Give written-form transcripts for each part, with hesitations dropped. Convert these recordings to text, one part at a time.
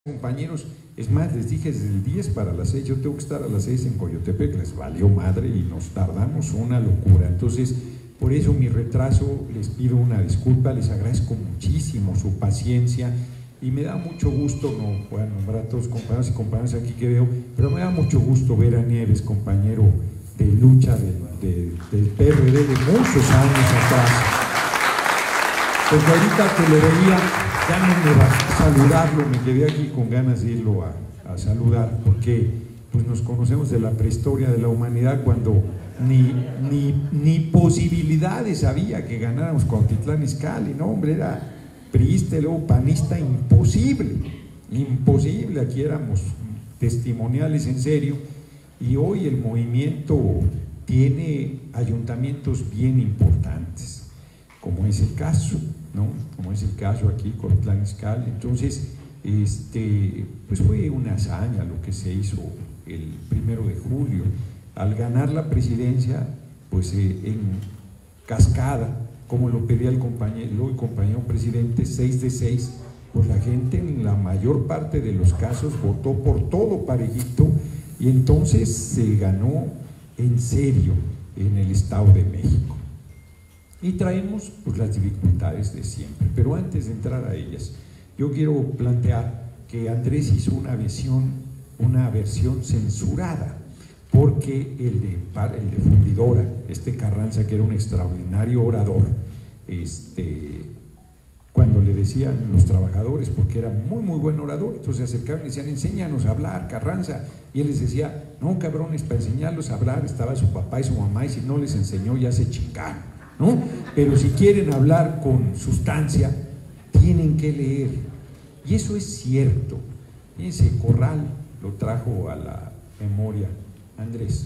Compañeros, es más, les dije desde el 10 para las 6, yo tengo que estar a las 6 en Coyotepec, les valió madre y nos tardamos una locura. Entonces, por eso mi retraso, les pido una disculpa, les agradezco muchísimo su paciencia y me da mucho gusto, no voy a nombrar a todos los compañeros y compañeras aquí que veo, pero me da mucho gusto ver a Nieves, compañero de lucha del PRD de muchos años atrás, porque ahorita que lo veía, ya no me va a saludarlo, me quedé aquí con ganas de irlo a saludar, porque pues nos conocemos de la prehistoria de la humanidad, cuando ni posibilidades había que ganáramos Cuautitlán Izcalli, no hombre, era priista y luego panista, imposible, aquí éramos testimoniales en serio, y hoy el movimiento tiene ayuntamientos bien importantes, como es el caso, ¿no? Como es el caso aquí con Cuautitlán Izcalli. Entonces, pues fue una hazaña lo que se hizo el 1 de julio. Al ganar la presidencia, pues en cascada, como lo pedía el compañero presidente, 6 de 6, pues la gente en la mayor parte de los casos votó por todo parejito, y entonces se ganó en serio en el Estado de México. Y traemos pues las dificultades de siempre, pero antes de entrar a ellas, yo quiero plantear que Andrés hizo una versión censurada, porque el de Fundidora, Carranza, que era un extraordinario orador, cuando le decían los trabajadores, porque era muy buen orador, entonces se acercaban y decían: enséñanos a hablar, Carranza, y él les decía: no, cabrones, para enseñarlos a hablar estaba su papá y su mamá, y si no les enseñó ya se chingaron, ¿no? Pero si quieren hablar con sustancia, tienen que leer, y eso es cierto. Fíjense, Corral lo trajo a la memoria Andrés,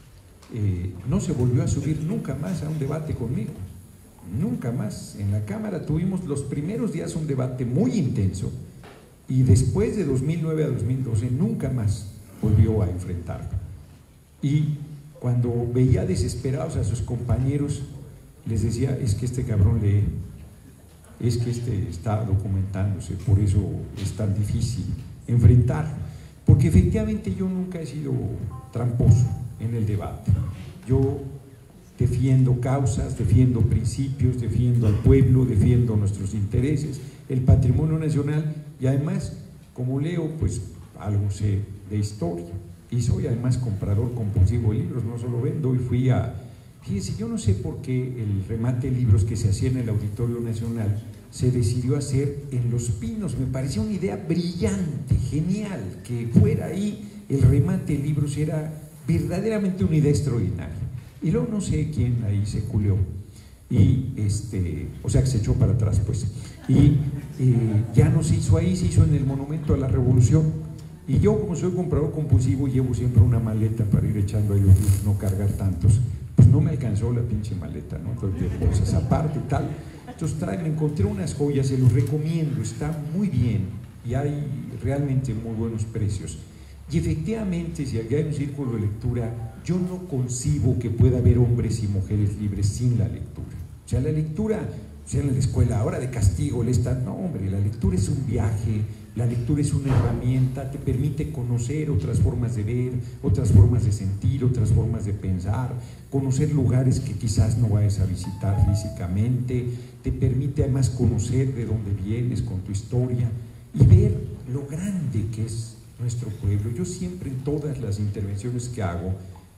no se volvió a subir nunca más a un debate conmigo, nunca más. En la Cámara tuvimos los primeros días un debate muy intenso, y después de 2009 a 2012 nunca más volvió a enfrentarlo. Y cuando veía desesperados a sus compañeros, les decía: es que este cabrón lee, es que está documentándose, por eso es tan difícil enfrentarlo, porque efectivamente yo nunca he sido tramposo en el debate. Yo defiendo causas, defiendo principios, defiendo al pueblo, defiendo nuestros intereses, el patrimonio nacional, y además, como leo, pues algo sé de historia, y soy además comprador compulsivo de libros, no solo vendo. Y fíjense, yo no sé por qué el remate de libros que se hacía en el Auditorio Nacional se decidió hacer en Los Pinos. Me parecía una idea brillante, genial, que fuera ahí el remate de libros, era verdaderamente una idea extraordinaria. Y luego no sé quién ahí se culeó, y o sea que se echó para atrás, pues, y ya no se hizo ahí, se hizo en el Monumento a la Revolución. Y yo, como soy comprador compulsivo, llevo siempre una maleta para ir echando ahí los libros, no cargar tantos, pues no me alcanzó la pinche maleta, ¿no? Entonces, cosas aparte y tal. Entonces me encontré unas joyas, se los recomiendo, está muy bien y hay realmente muy buenos precios. Y efectivamente, si aquí hay un círculo de lectura, yo no concibo que pueda haber hombres y mujeres libres sin la lectura. O sea, la lectura, o sea, en la escuela, ahora de castigo, no, hombre, la lectura es un viaje, la lectura es una herramienta, te permite conocer otras formas de ver, otras formas de sentir, otras formas de pensar, conocer lugares que quizás no vayas a visitar físicamente, te permite además conocer de dónde vienes con tu historia y ver lo grande que es nuestro pueblo. Yo siempre, en todas las intervenciones que hago,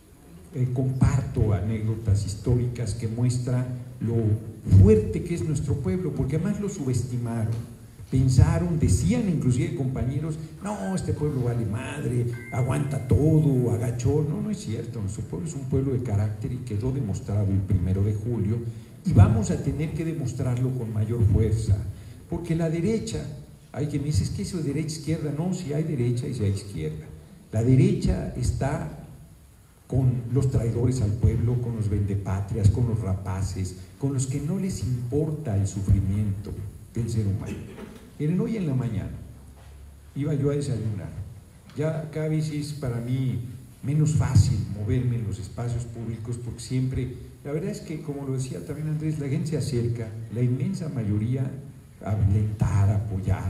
comparto anécdotas históricas que muestran lo fuerte que es nuestro pueblo, porque además lo subestimaron, pensaron, decían inclusive compañeros: no, este pueblo vale madre, aguanta todo, agachó. No, no es cierto, nuestro pueblo es un pueblo de carácter y quedó demostrado el 1 de julio, y vamos a tener que demostrarlo con mayor fuerza, porque la derecha, hay quien me dice: es que eso de derecha-izquierda, no, si hay derecha y si hay izquierda. La derecha está con los traidores al pueblo, con los vendepatrias, con los rapaces, con los que no les importa el sufrimiento del ser humano. Miren, hoy en la mañana iba yo a desayunar, ya cada vez es para mí menos fácil moverme en los espacios públicos, porque siempre, la verdad es que, como lo decía también Andrés, la gente se acerca, la inmensa mayoría, a alentar, a apoyar,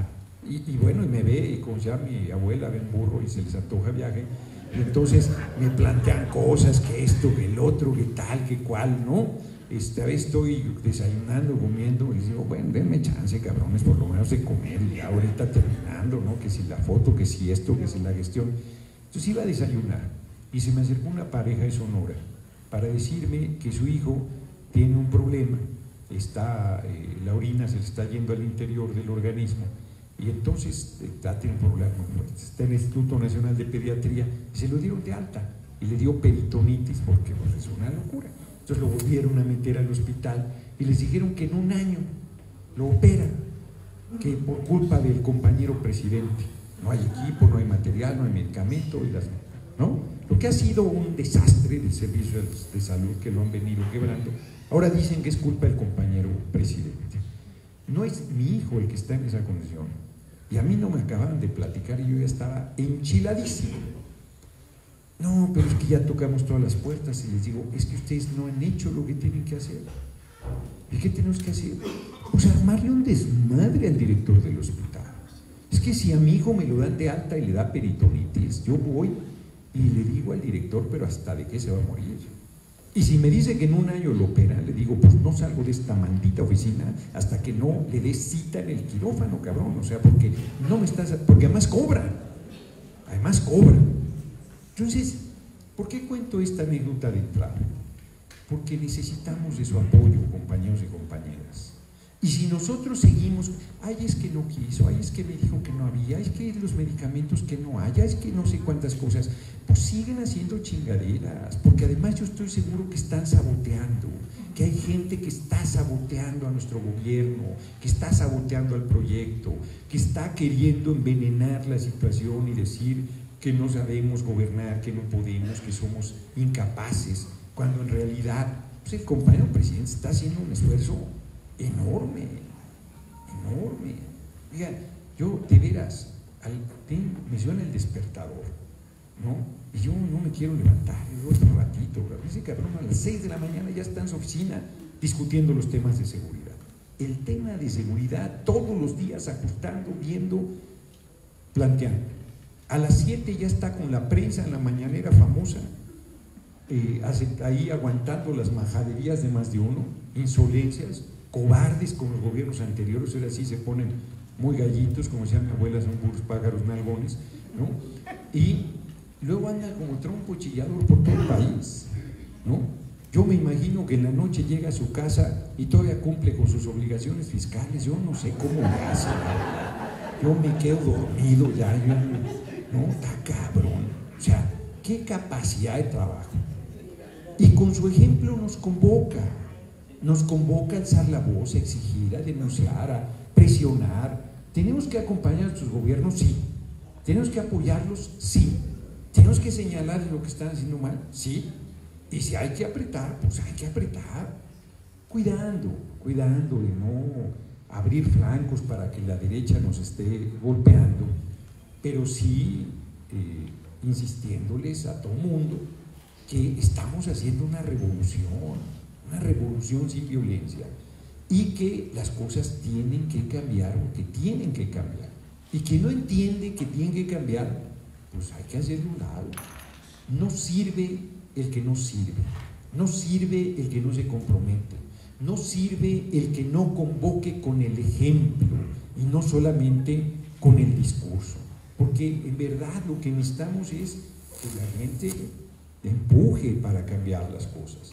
Y bueno, y me ve, y como ya mi abuela ve un burro y se les antoja viaje, y entonces me plantean cosas, que esto, que el otro, que tal, que cual, ¿no? A vez estoy desayunando, comiendo, y les digo, bueno, denme chance, cabrones, por lo menos de comer, y ya ahorita terminando, ¿no? Que si la foto, que si esto, que si la gestión. Entonces iba a desayunar, y se me acercó una pareja de Sonora para decirme que su hijo tiene un problema, la orina se le está yendo al interior del organismo, y entonces está teniendo un problema muy fuerte. Está en el Instituto Nacional de Pediatría y se lo dieron de alta y le dio peritonitis porque pues, es una locura. Entonces lo volvieron a meter al hospital y les dijeron que en un año lo operan, que por culpa del compañero presidente no hay equipo, no hay material, no hay medicamento, ¿no? Lo que ha sido un desastre del servicio de salud que lo han venido quebrando. Ahora dicen que es culpa del compañero presidente. No es mi hijo el que está en esa condición. Y a mí no me acababan de platicar y yo ya estaba enchiladísimo. No, pero es que ya tocamos todas las puertas y les digo, es que ustedes no han hecho lo que tienen que hacer. ¿Y qué tenemos que hacer? Pues armarle un desmadre al director del hospital. Es que si a mi hijo me lo dan de alta y le da peritonitis, yo voy y le digo al director, pero hasta de qué se va a morir. Y si me dice que en un año lo opera, le digo, pues no salgo de esta maldita oficina hasta que no le des cita en el quirófano, cabrón. O sea, porque además cobran. Entonces, ¿por qué cuento esta anécdota de entrada? Porque necesitamos de su apoyo, compañeros y compañeras. Y si nosotros seguimos, ay, es que no quiso, ay, es que me dijo que no había, es que los medicamentos que no haya, es que no sé cuántas cosas, pues siguen haciendo chingaderas, porque además yo estoy seguro que están saboteando, que hay gente que está saboteando a nuestro gobierno, que está saboteando al proyecto, que está queriendo envenenar la situación y decir que no sabemos gobernar, que no podemos, que somos incapaces, cuando en realidad pues el compañero presidente está haciendo un esfuerzo enorme. Oigan, yo de veras, me suena el despertador, ¿no? Y yo no me quiero levantar, yo otro ratito, ese cabrón a las 6 de la mañana ya está en su oficina discutiendo los temas de seguridad. El tema de seguridad, todos los días ajustando, viendo, planteando. A las 7 ya está con la prensa en la mañanera famosa, ahí aguantando las majaderías de más de uno, insolencias, cobardes con los gobiernos anteriores. Ahora sí se ponen muy gallitos, como decía mi abuela, son puros pájaros nalgones, ¿no? Y luego anda como trompo chillador por todo el país, ¿no? Yo me imagino que en la noche llega a su casa y todavía cumple con sus obligaciones fiscales. Yo no sé cómo le hace, yo me quedo dormido ya, no, está cabrón. O sea, qué capacidad de trabajo. Y con su ejemplo nos convoca a alzar la voz, a exigir, a denunciar, a presionar. ¿Tenemos que acompañar a nuestros gobiernos? Sí. ¿Tenemos que apoyarlos? Sí. ¿Tenemos que señalar lo que están haciendo mal? Sí. Y si hay que apretar, pues hay que apretar. Cuidando de no abrir flancos para que la derecha nos esté golpeando, pero sí insistiéndoles a todo mundo que estamos haciendo una revolución sin violencia, y que las cosas tienen que cambiar, y que no entiende que tienen que cambiar, pues hay que hacerlo a un lado. No sirve el que no sirve, no sirve el que no se compromete, no sirve el que no convoque con el ejemplo y no solamente con el discurso, porque en verdad lo que necesitamos es que la gente empuje para cambiar las cosas.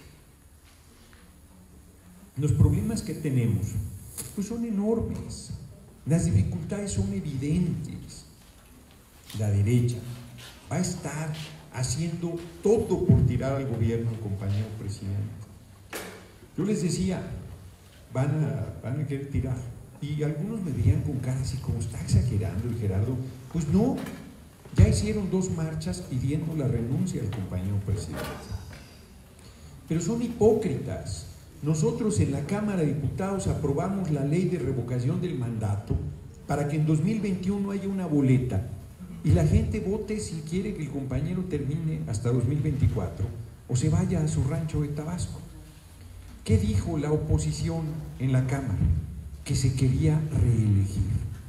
Los problemas que tenemos pues son enormes, las dificultades son evidentes. La derecha va a estar haciendo todo por tirar al gobierno del compañero presidente. Yo les decía, van a querer tirar, y algunos me veían con cara así como, está exagerando el Gerardo. Pues no, ya hicieron 2 marchas pidiendo la renuncia del compañero presidente. Pero son hipócritas. Nosotros en la Cámara de Diputados aprobamos la ley de revocación del mandato para que en 2021 haya una boleta y la gente vote si quiere que el compañero termine hasta 2024 o se vaya a su rancho de Tabasco. ¿Qué dijo la oposición en la Cámara? Que se quería reelegir.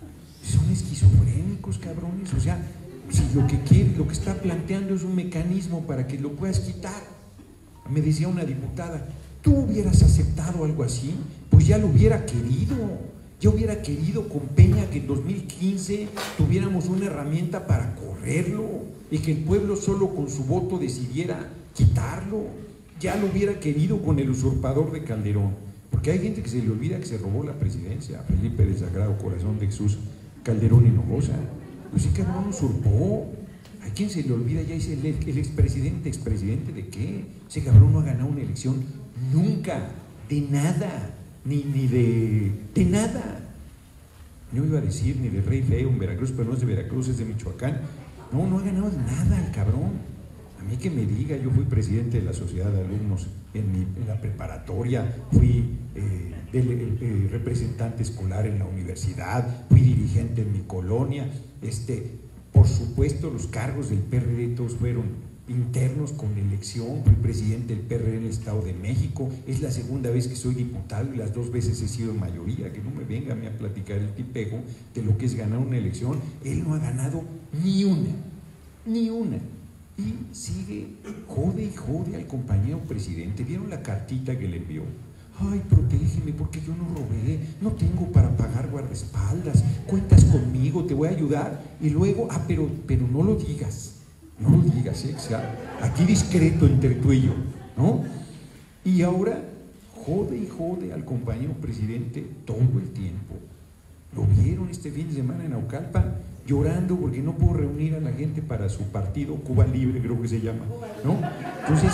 Son esquizofrénicos, cabrones. O sea, si lo que quiere, lo que está planteando es un mecanismo para que lo puedas quitar. Me decía una diputada, ¿tú hubieras aceptado algo así? Pues ya lo hubiera querido. Yo hubiera querido con Peña que en 2015 tuviéramos una herramienta para correrlo y que el pueblo solo con su voto decidiera quitarlo. Ya lo hubiera querido con el usurpador de Calderón, porque hay gente que se le olvida que se robó la presidencia, Felipe del Sagrado Corazón de Jesús Calderón Hinojosa. Pues sí, cabrón, usurpó. ¿A quién se le olvida? Ya dice el expresidente. ¿Expresidente de qué? Ese cabrón no ha ganado una elección nunca, de nada, ni de nada. No iba a decir ni de Rey Feo en Veracruz, pero no es de Veracruz, es de Michoacán. No ha ganado nada el cabrón. A mí que me diga, yo fui presidente de la sociedad de alumnos en la preparatoria, fui representante escolar en la universidad, fui dirigente en mi colonia, por supuesto los cargos del PRD todos fueron internos con elección, fui presidente del PRD en el Estado de México, es la segunda vez que soy diputado y las 2 veces he sido en mayoría, que no me venga a mí a platicar el tipejo de lo que es ganar una elección. Él no ha ganado ni una. Y sigue, jode y jode al compañero presidente. ¿Vieron la cartita que le envió? Ay, protégeme porque yo no robé, no tengo para pagar guardaespaldas, cuentas conmigo, te voy a ayudar. Y luego, pero no lo digas, o sea, aquí discreto entre tú y yo, ¿no? Y ahora jode y jode al compañero presidente todo el tiempo. Lo vieron este fin de semana en Naucalpan, llorando porque no pudo reunir a la gente para su partido, Cuba Libre creo que se llama, ¿no? Entonces,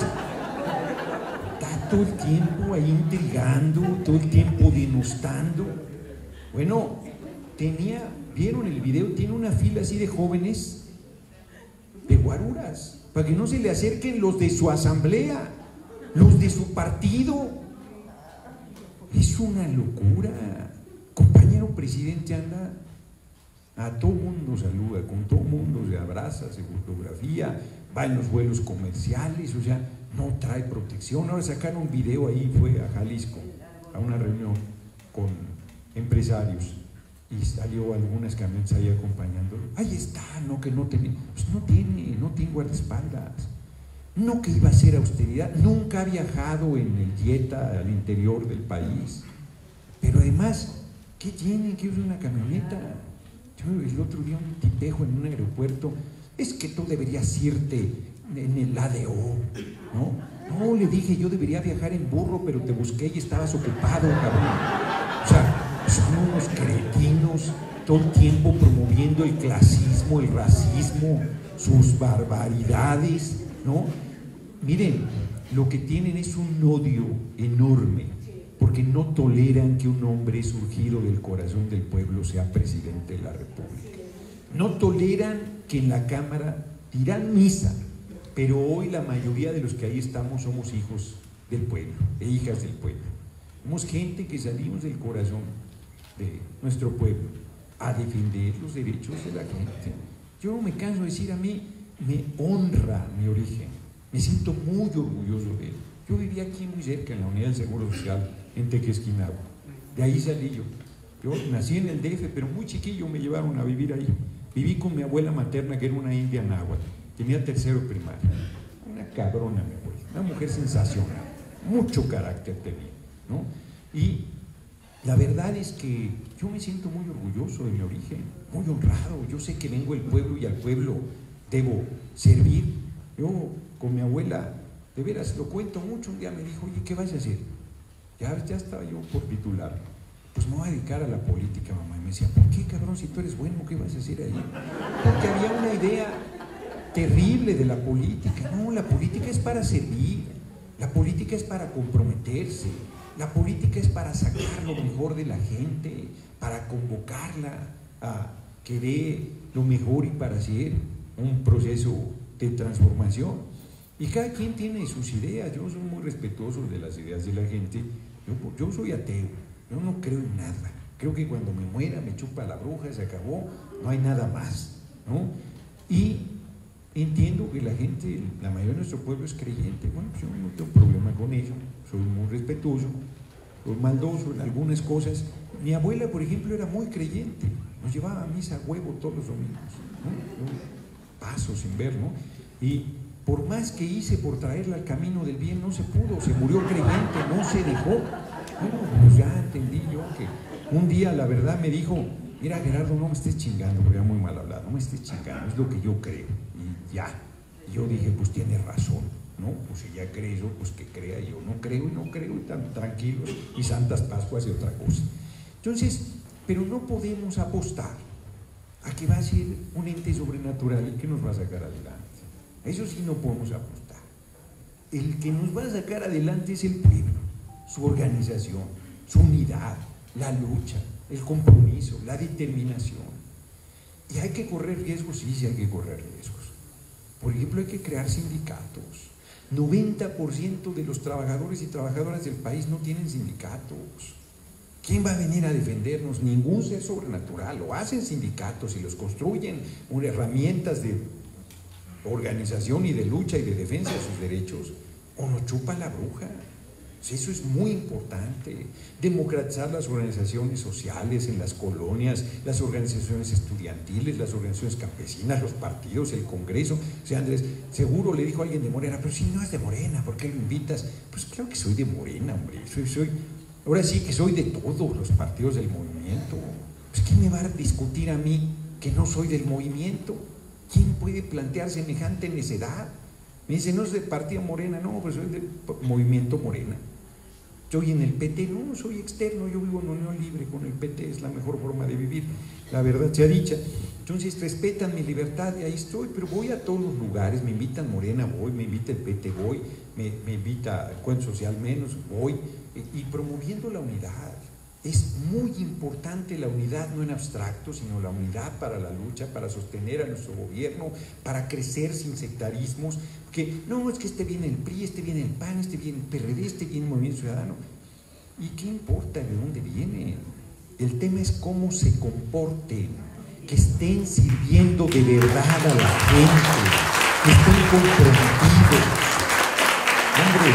está todo el tiempo ahí intrigando, todo el tiempo denostando. Bueno, ¿vieron el video? Tiene una fila así de jóvenes, de guaruras, para que no se le acerquen los de su asamblea, los de su partido. Es una locura. Compañero presidente anda, a todo mundo saluda, con todo mundo se abraza, se fotografía, va en los vuelos comerciales, o sea, no trae protección. Ahora sacaron un video ahí, fue a Jalisco, a una reunión con empresarios y salió algunas camiones ahí acompañándolo. Ahí está, no que no tiene, pues no tiene guardaespaldas. No que iba a hacer austeridad, nunca ha viajado en el Jetta al interior del país. Pero además, ¿qué tiene? ¿Qué usa una camioneta? Yo el otro día un tipejo en un aeropuerto, es que tú deberías irte en el ADO, ¿no? Le dije, yo debería viajar en burro, pero te busqué y estabas ocupado, cabrón. O sea, son unos cretinos, todo el tiempo promoviendo el clasismo, el racismo, sus barbaridades, ¿no? Miren, lo que tienen es un odio enorme, porque no toleran que un hombre surgido del corazón del pueblo sea presidente de la República. No toleran que en la Cámara dirán misa, pero hoy la mayoría de los que ahí estamos somos hijos del pueblo e hijas del pueblo. Somos gente que salimos del corazón de nuestro pueblo a defender los derechos de la gente. Yo no me canso de decir, a mí me honra mi origen, me siento muy orgulloso de él. Yo vivía aquí muy cerca, en la Unidad del Seguro Social, en Tequesquinagua. De ahí salí yo. Yo nací en el DF, pero muy chiquillo me llevaron a vivir ahí. Viví con mi abuela materna, que era una india náhuatl, tenía tercero primaria. Una cabrona mi abuela, una mujer sensacional, mucho carácter tenía, ¿no? Y la verdad es que yo me siento muy orgulloso de mi origen, muy honrado. Yo sé que vengo del pueblo y al pueblo debo servir. Yo con mi abuela, de veras, lo cuento mucho, un día me dijo, oye, ¿qué vas a hacer? Ya estaba yo por titular. Pues me voy a dedicar a la política, mamá. Y me decía, ¿por qué, cabrón? Si tú eres bueno, ¿qué vas a hacer ahí? Porque había una idea terrible de la política. No, la política es para servir, la política es para comprometerse, la política es para sacar lo mejor de la gente, para convocarla a que dé lo mejor y para hacer un proceso de transformación. Y cada quien tiene sus ideas. Yo soy muy respetuoso de las ideas de la gente. Yo soy ateo, yo no creo en nada. Creo que cuando me muera me chupa la bruja, se acabó, no hay nada más, ¿no? Y entiendo que la gente, la mayoría de nuestro pueblo es creyente. Bueno, pues yo no tengo problema con ello, soy muy respetuoso, soy maldoso en algunas cosas. Mi abuela, por ejemplo, era muy creyente, nos llevaba a misa a huevo todos los domingos, ¿no? Yo paso sin ver, ¿no? Y por más que hice por traerla al camino del bien, no se pudo, se murió creyente, no se dejó. Bueno, pues ya entendí yo que un día la verdad me dijo: mira, Gerardo, no me estés chingando, porque era muy mal hablado, no me estés chingando, es lo que yo creo. Y ya, yo dije, pues tiene razón, ¿no? Pues si ya cree eso, pues que crea. Yo no creo y tan tranquilos, y Santas Pascuas y otra cosa. Entonces, pero no podemos apostar a que va a ser un ente sobrenatural y que nos va a sacar adelante. Eso sí no podemos apostar. El que nos va a sacar adelante es el pueblo, su organización, su unidad, la lucha, el compromiso, la determinación. Y hay que correr riesgos, sí hay que correr riesgos. Por ejemplo, hay que crear sindicatos. 90% de los trabajadores y trabajadoras del país no tienen sindicatos. ¿Quién va a venir a defendernos? Ningún ser sobrenatural. Lo hacen sindicatos y los construyen herramientas de organización y de lucha y de defensa de sus derechos, o nos chupa la bruja. Eso es muy importante. Democratizar las organizaciones sociales en las colonias, las organizaciones estudiantiles, las organizaciones campesinas, los partidos, el Congreso. O sea, Andrés, seguro le dijo a alguien de Morena: pero si no es de Morena, ¿por qué lo invitas? Pues claro que soy de Morena, hombre. Ahora sí que soy de todos los partidos del movimiento. Pues ¿quién me va a discutir a mí que no soy del movimiento? ¿Quién puede plantear semejante necedad? Me dice: no es de partido Morena. No, pues soy del movimiento Morena. Soy en el PT. No, soy externo, yo vivo en Unión Libre con el PT, es la mejor forma de vivir, la verdad sea dicha. Entonces respetan mi libertad y ahí estoy, pero voy a todos los lugares. Me invitan Morena, voy; me invita el PT, voy; me invita Encuentro Social Menos, voy, y promoviendo la unidad. Es muy importante la unidad, no en abstracto, sino la unidad para la lucha, para sostener a nuestro gobierno, para crecer sin sectarismos. Que no, es que esté bien el PRI, esté bien el PAN, esté bien el PRD, esté bien el Movimiento Ciudadano. ¿Y qué importa de dónde vienen? El tema es cómo se comporten, que estén sirviendo de verdad a la gente, que estén comprometidos. Hombre,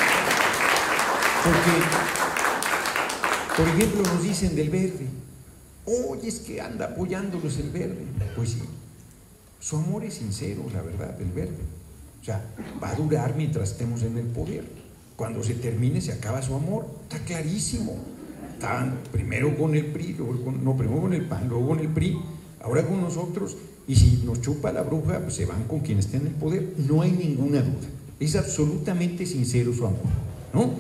porque, por ejemplo, nos dicen del Verde: oye, es que anda apoyándolos el Verde. Pues sí, su amor es sincero, la verdad, del Verde. O sea, va a durar mientras estemos en el poder. Cuando se termine, se acaba su amor. Está clarísimo. Estaban primero con el PRI, primero con el PAN, luego con el PRI, ahora con nosotros. Y si nos chupa la bruja, pues se van con quien esté en el poder. No hay ninguna duda. Es absolutamente sincero su amor, ¿no?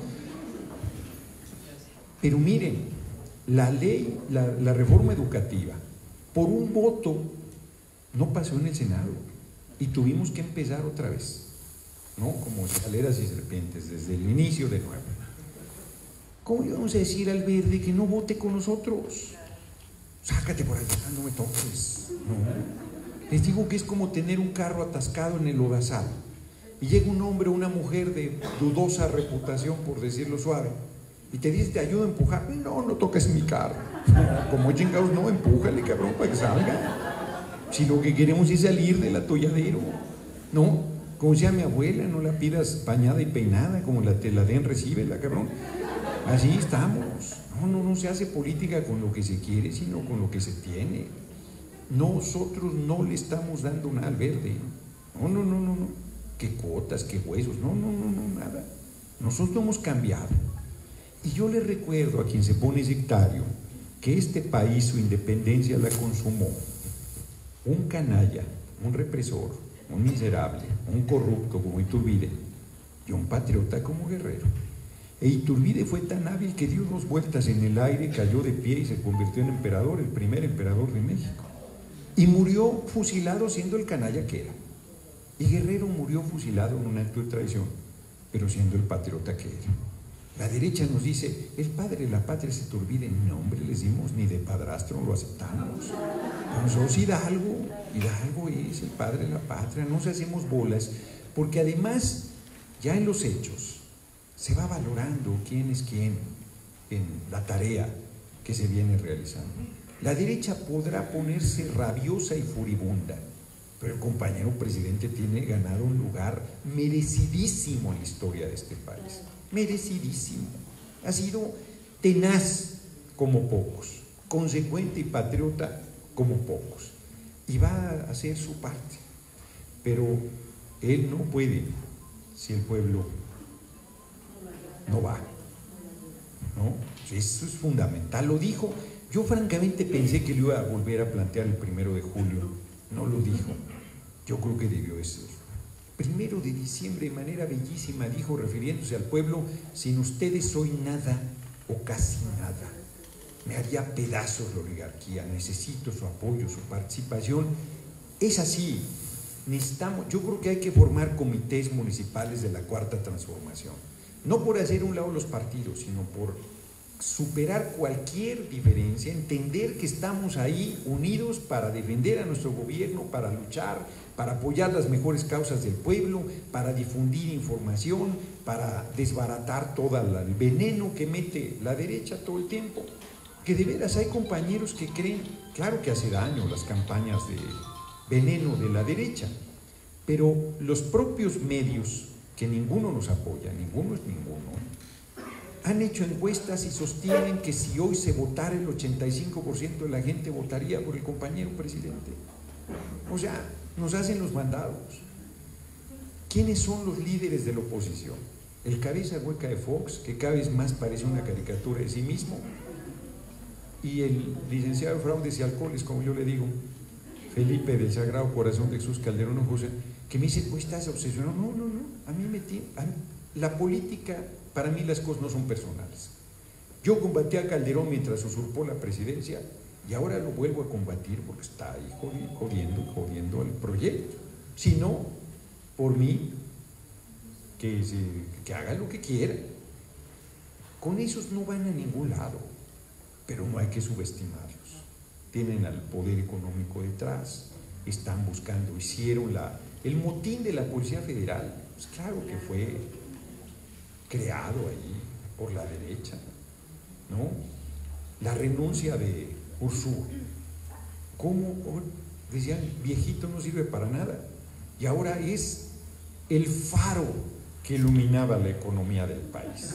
Pero miren, la ley, la reforma educativa, por un voto no pasó en el Senado y tuvimos que empezar otra vez, ¿no? Como escaleras y serpientes, desde el inicio de nuevo. ¿Cómo le vamos a decir al Verde que no vote con nosotros? Sácate por allá, no me toques. No. Les digo que es como tener un carro atascado en el lodazal y llega un hombre o una mujer de dudosa reputación, por decirlo suave, y te dice: te ayudo a empujar. No, no toques mi carro. No, como chingados, no, empújale, cabrón, para que salga. Si lo que queremos es salir del atolladero, ¿no? Como decía mi abuela: no la pidas bañada y peinada, como te la den, recíbela, cabrón. Así estamos. No se hace política con lo que se quiere, sino con lo que se tiene. Nosotros no le estamos dando nada al Verde. No. Qué cuotas, qué huesos. No, nada. Nosotros hemos cambiado. Y yo le recuerdo a quien se pone sectario que este país su independencia la consumó un canalla, un represor, un miserable, un corrupto como Iturbide y un patriota como Guerrero. E Iturbide fue tan hábil que dio 2 vueltas en el aire, cayó de pie y se convirtió en emperador, el primer emperador de México. Y murió fusilado siendo el canalla que era. Y Guerrero murió fusilado en un acto de traición, pero siendo el patriota que era. La derecha nos dice: el padre de la patria es Iturbide. No, hombre, les dimos, ni de padrastro lo aceptamos. Nosotros Hidalgo es el padre de la patria. No nos hacemos bolas, porque además ya en los hechos se va valorando quién es quién en la tarea que se viene realizando. La derecha podrá ponerse rabiosa y furibunda, pero el compañero presidente tiene ganado un lugar merecidísimo en la historia de este país. Merecidísimo. Ha sido tenaz como pocos, consecuente y patriota como pocos, y va a hacer su parte, pero él no puede si el pueblo no va, ¿no? Eso es fundamental, lo dijo. Yo francamente pensé que lo iba a volver a plantear el 1 de julio, no lo dijo, yo creo que debió de ser. 1 de diciembre, de manera bellísima, dijo, refiriéndose al pueblo: sin ustedes soy nada o casi nada, me haría pedazos la oligarquía, necesito su apoyo, su participación. Es así, necesitamos, yo creo que hay que formar comités municipales de la Cuarta Transformación, no por hacer un lado los partidos, sino por superar cualquier diferencia, entender que estamos ahí unidos para defender a nuestro gobierno, para luchar, para apoyar las mejores causas del pueblo, para difundir información, para desbaratar todo el veneno que mete la derecha todo el tiempo. Que de veras hay compañeros que creen, claro que hace daño las campañas de veneno de la derecha, pero los propios medios, que ninguno nos apoya, ninguno es ninguno, han hecho encuestas y sostienen que si hoy se votara, el 85% de la gente votaría por el compañero presidente. O sea, nos hacen los mandados. ¿Quiénes son los líderes de la oposición? El cabeza hueca de Fox, que cada vez más parece una caricatura de sí mismo, y el licenciado de Fraudes y Alcoholes, como yo le digo, Felipe del Sagrado Corazón de Jesús Calderón Hinojosa, que me dice: pues estás obsesionado. No, a mí la política, para mí las cosas no son personales. Yo combatí a Calderón mientras usurpó la presidencia y ahora lo vuelvo a combatir porque está ahí jodiendo el proyecto. Si no, por mí, que haga lo que quiera. Con esos no van a ningún lado, pero no hay que subestimarlos. Tienen al poder económico detrás, están buscando, hicieron el motín de la Policía Federal, pues claro que fue creado allí por la derecha, ¿no? La renuncia de Ursúa, ¿cómo? Decían, viejito no sirve para nada, y ahora es el faro que iluminaba la economía del país.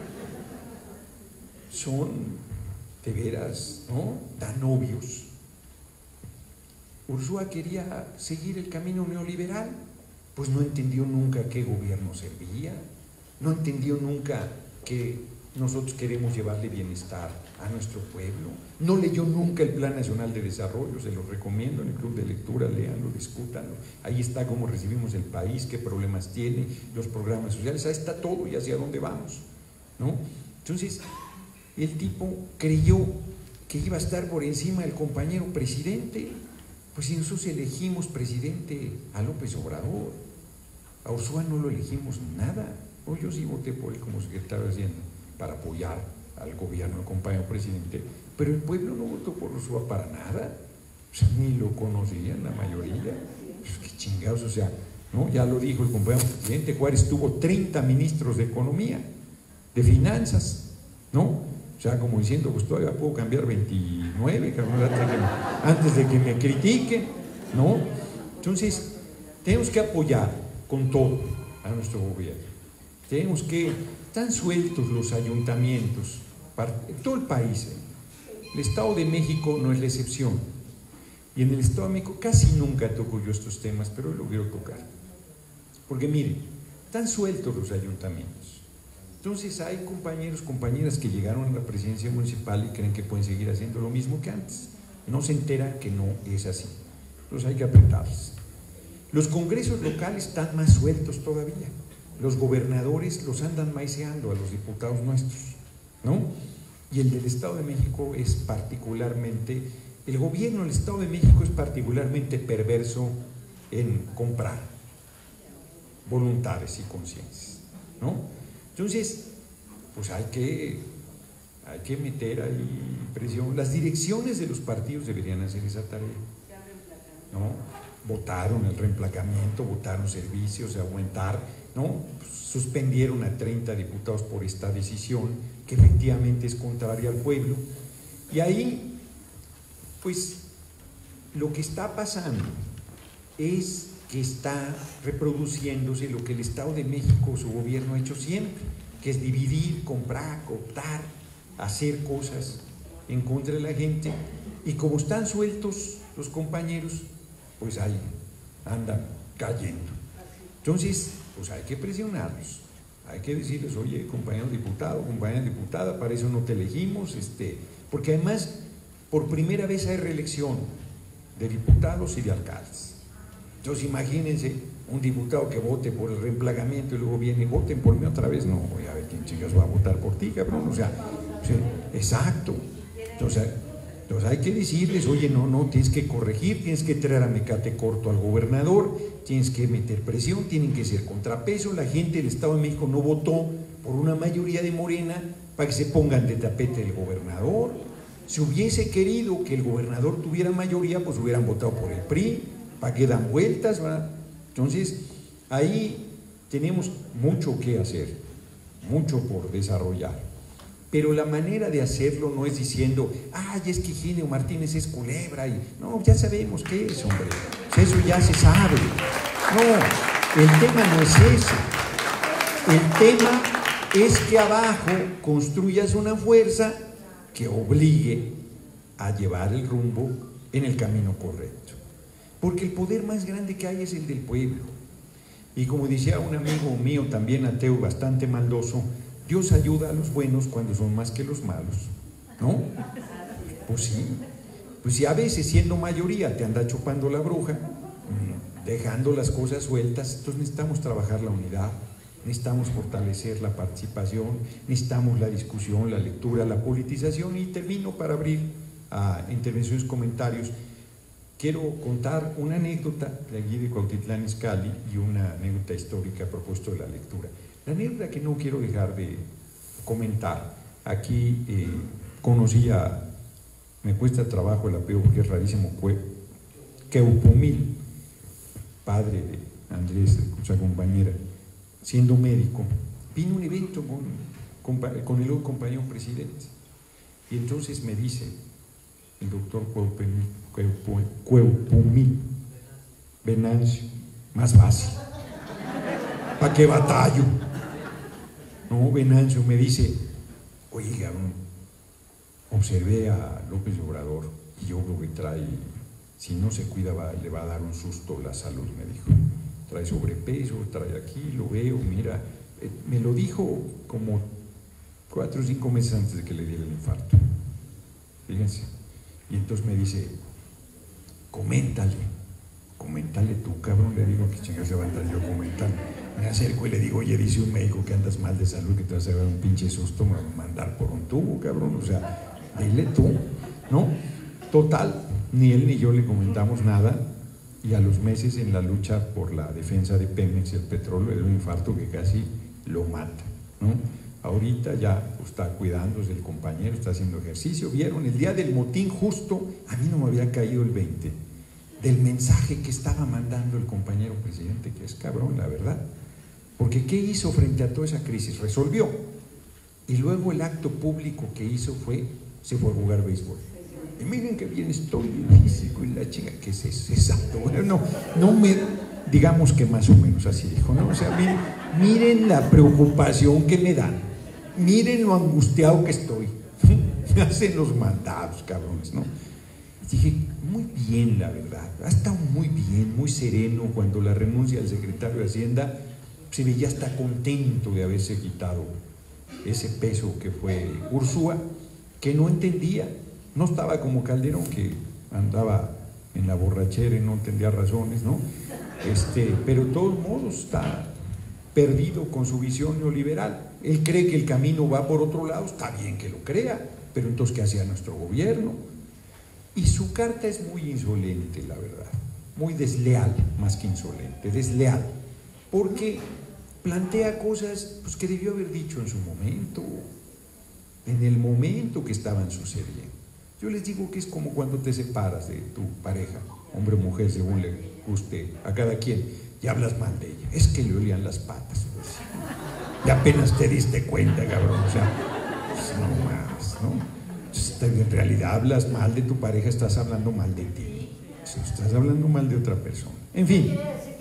Son, de veras, ¿no?, danovios. Ursúa quería seguir el camino neoliberal, pues no entendió nunca qué gobierno servía, no entendió nunca que nosotros queremos llevarle bienestar a nuestro pueblo, no leyó nunca el Plan Nacional de Desarrollo, se lo recomiendo, en el club de lectura, léanlo, discútanlo, ahí está cómo recibimos el país, qué problemas tiene, los programas sociales, ahí está todo y hacia dónde vamos, ¿no? Entonces, el tipo creyó que iba a estar por encima del compañero presidente. Pues si nosotros elegimos presidente a López Obrador, a Ursúa no lo elegimos nada. O yo sí voté por él como secretario de Hacienda para apoyar al gobierno del compañero presidente, pero el pueblo no votó por Ursúa para nada, o sea, ni lo conocían la mayoría. Pues qué chingados, o sea, ¿no? Ya lo dijo el compañero presidente, Juárez tuvo 30 ministros de economía, de finanzas, ¿no? O sea, como diciendo, pues todavía puedo cambiar 29, antes de que me critiquen, ¿no? Entonces, tenemos que apoyar con todo a nuestro gobierno. Tenemos que, están sueltos los ayuntamientos, todo el país, el Estado de México no es la excepción. Y en el Estado de México casi nunca toco yo estos temas, pero hoy lo quiero tocar. Porque miren, están sueltos los ayuntamientos. Entonces hay compañeros, compañeras que llegaron a la presidencia municipal y creen que pueden seguir haciendo lo mismo que antes. No se enteran que no es así. Entonces hay que apretarles. Los congresos locales están más sueltos todavía. Los gobernadores los andan maiceando a los diputados nuestros, ¿no? Y el del Estado de México es particularmente, el gobierno del Estado de México es particularmente perverso en comprar voluntades y conciencias, ¿no? Entonces, pues hay que meter ahí presión. Las direcciones de los partidos deberían hacer esa tarea, ¿no? Votaron el reemplacamiento, votaron servicios, aumentar, ¿no? Suspendieron a 30 diputados por esta decisión que efectivamente es contraria al pueblo. Y ahí, pues, lo que está pasando es que está reproduciéndose lo que el Estado de México, su gobierno, ha hecho siempre, que es dividir, comprar, cooptar, hacer cosas. en contra de la gente, y como están sueltos los compañeros, pues ahí andan cayendo. Entonces, pues hay que presionarlos, hay que decirles, oye, compañero diputado, compañera diputada, para eso no te elegimos, porque además, por primera vez hay reelección de diputados y de alcaldes. Entonces, imagínense un diputado que vote por el reemplazamiento y luego viene, voten por mí otra vez, no, voy a ver quién chicas va a votar por ti, cabrón, o sea, sí, exacto. Entonces hay que decirles, oye, no, tienes que corregir, tienes que traer a mecate corto al gobernador, tienes que meter presión, tienen que ser contrapeso. La gente del Estado de México no votó por una mayoría de Morena para que se pongan de tapete el gobernador. Si hubiese querido que el gobernador tuviera mayoría, pues hubieran votado por el PRI, para que dan vueltas, ¿verdad? Entonces, ahí tenemos mucho que hacer, mucho por desarrollar. Pero la manera de hacerlo no es diciendo, ay, es que Higinio Martínez es culebra, y no, ya sabemos qué es, hombre, eso ya se sabe. No, el tema no es ese. El tema es que abajo construyas una fuerza que obligue a llevar el rumbo en el camino correcto. Porque el poder más grande que hay es el del pueblo. Y como decía un amigo mío, también ateo, bastante maldoso, Dios ayuda a los buenos cuando son más que los malos, ¿no? Pues sí, pues si a veces siendo mayoría te anda chupando la bruja, dejando las cosas sueltas, entonces necesitamos trabajar la unidad, necesitamos fortalecer la participación, necesitamos la discusión, la lectura, la politización. Y termino para abrir a intervenciones, comentarios. Quiero contar una anécdota de allí de Cuautitlán Izcalli y una anécdota histórica a propósito de la lectura. La anécdota que no quiero dejar de comentar, aquí conocí me cuesta trabajo el apellido porque es rarísimo, Queupumil, padre de Andrés, su compañera, siendo médico, vino a un evento con el otro compañero presidente, y entonces me dice el doctor Queupumil, Venancio, más fácil, ¿para qué batallo? No, Venancio me dice, oye, cabrón, observé a López Obrador y yo creo que trae, si no se cuida le va a dar un susto la salud, me dijo. Trae sobrepeso, trae aquí, lo veo, mira, me lo dijo como 4 o 5 meses antes de que le diera el infarto. Fíjense. Y entonces me dice, coméntale tú, cabrón. Le digo, ¿qué chingas se va a andar yo comentando? Me acerco y le digo, oye, dice un médico que andas mal de salud, que te vas a dar un pinche susto, me va a mandar por un tubo, cabrón. O sea, dile tú, ¿no? Total, ni él ni yo le comentamos nada, y a los meses, en la lucha por la defensa de Pemex y el petróleo, era un infarto que casi lo mata, ¿no? Ahorita ya está cuidándose el compañero, está haciendo ejercicio. Vieron, el día del motín justo, a mí no me había caído el 20 del mensaje que estaba mandando el compañero presidente, que es cabrón, la verdad. Porque ¿qué hizo frente a toda esa crisis? Resolvió. Y luego el acto público que hizo se fue a jugar béisbol. Y miren que bien estoy en físico y la chinga, ¿qué es eso? Exacto. Bueno, digamos que más o menos así dijo, ¿no? O sea, miren la preocupación que me dan, miren lo angustiado que estoy, me hacen los mandados, cabrones, ¿no? Y dije, muy bien, la verdad, ha estado muy bien, muy sereno. Cuando la renuncia del secretario de Hacienda, se veía hasta contento de haberse quitado ese peso que fue Ursúa, que no entendía. No estaba como Calderón, que andaba en la borrachera y no entendía razones, ¿no? Pero de todos modos está perdido con su visión neoliberal. Él cree que el camino va por otro lado, está bien que lo crea, pero entonces ¿qué hacía nuestro gobierno? Y su carta es muy insolente, la verdad, muy desleal, más que insolente, desleal, porque plantea cosas pues, que debió haber dicho en su momento, en el momento que estaban sucediendo. Yo les digo que es como cuando te separas de tu pareja, hombre o mujer, según le guste a cada quien, y hablas mal de ella. Es que le olían las patas, pues. Y apenas te diste cuenta, cabrón. O sea, pues, no más, ¿no? En realidad hablas mal de tu pareja, estás hablando mal de ti. Estás hablando mal de otra persona. En fin.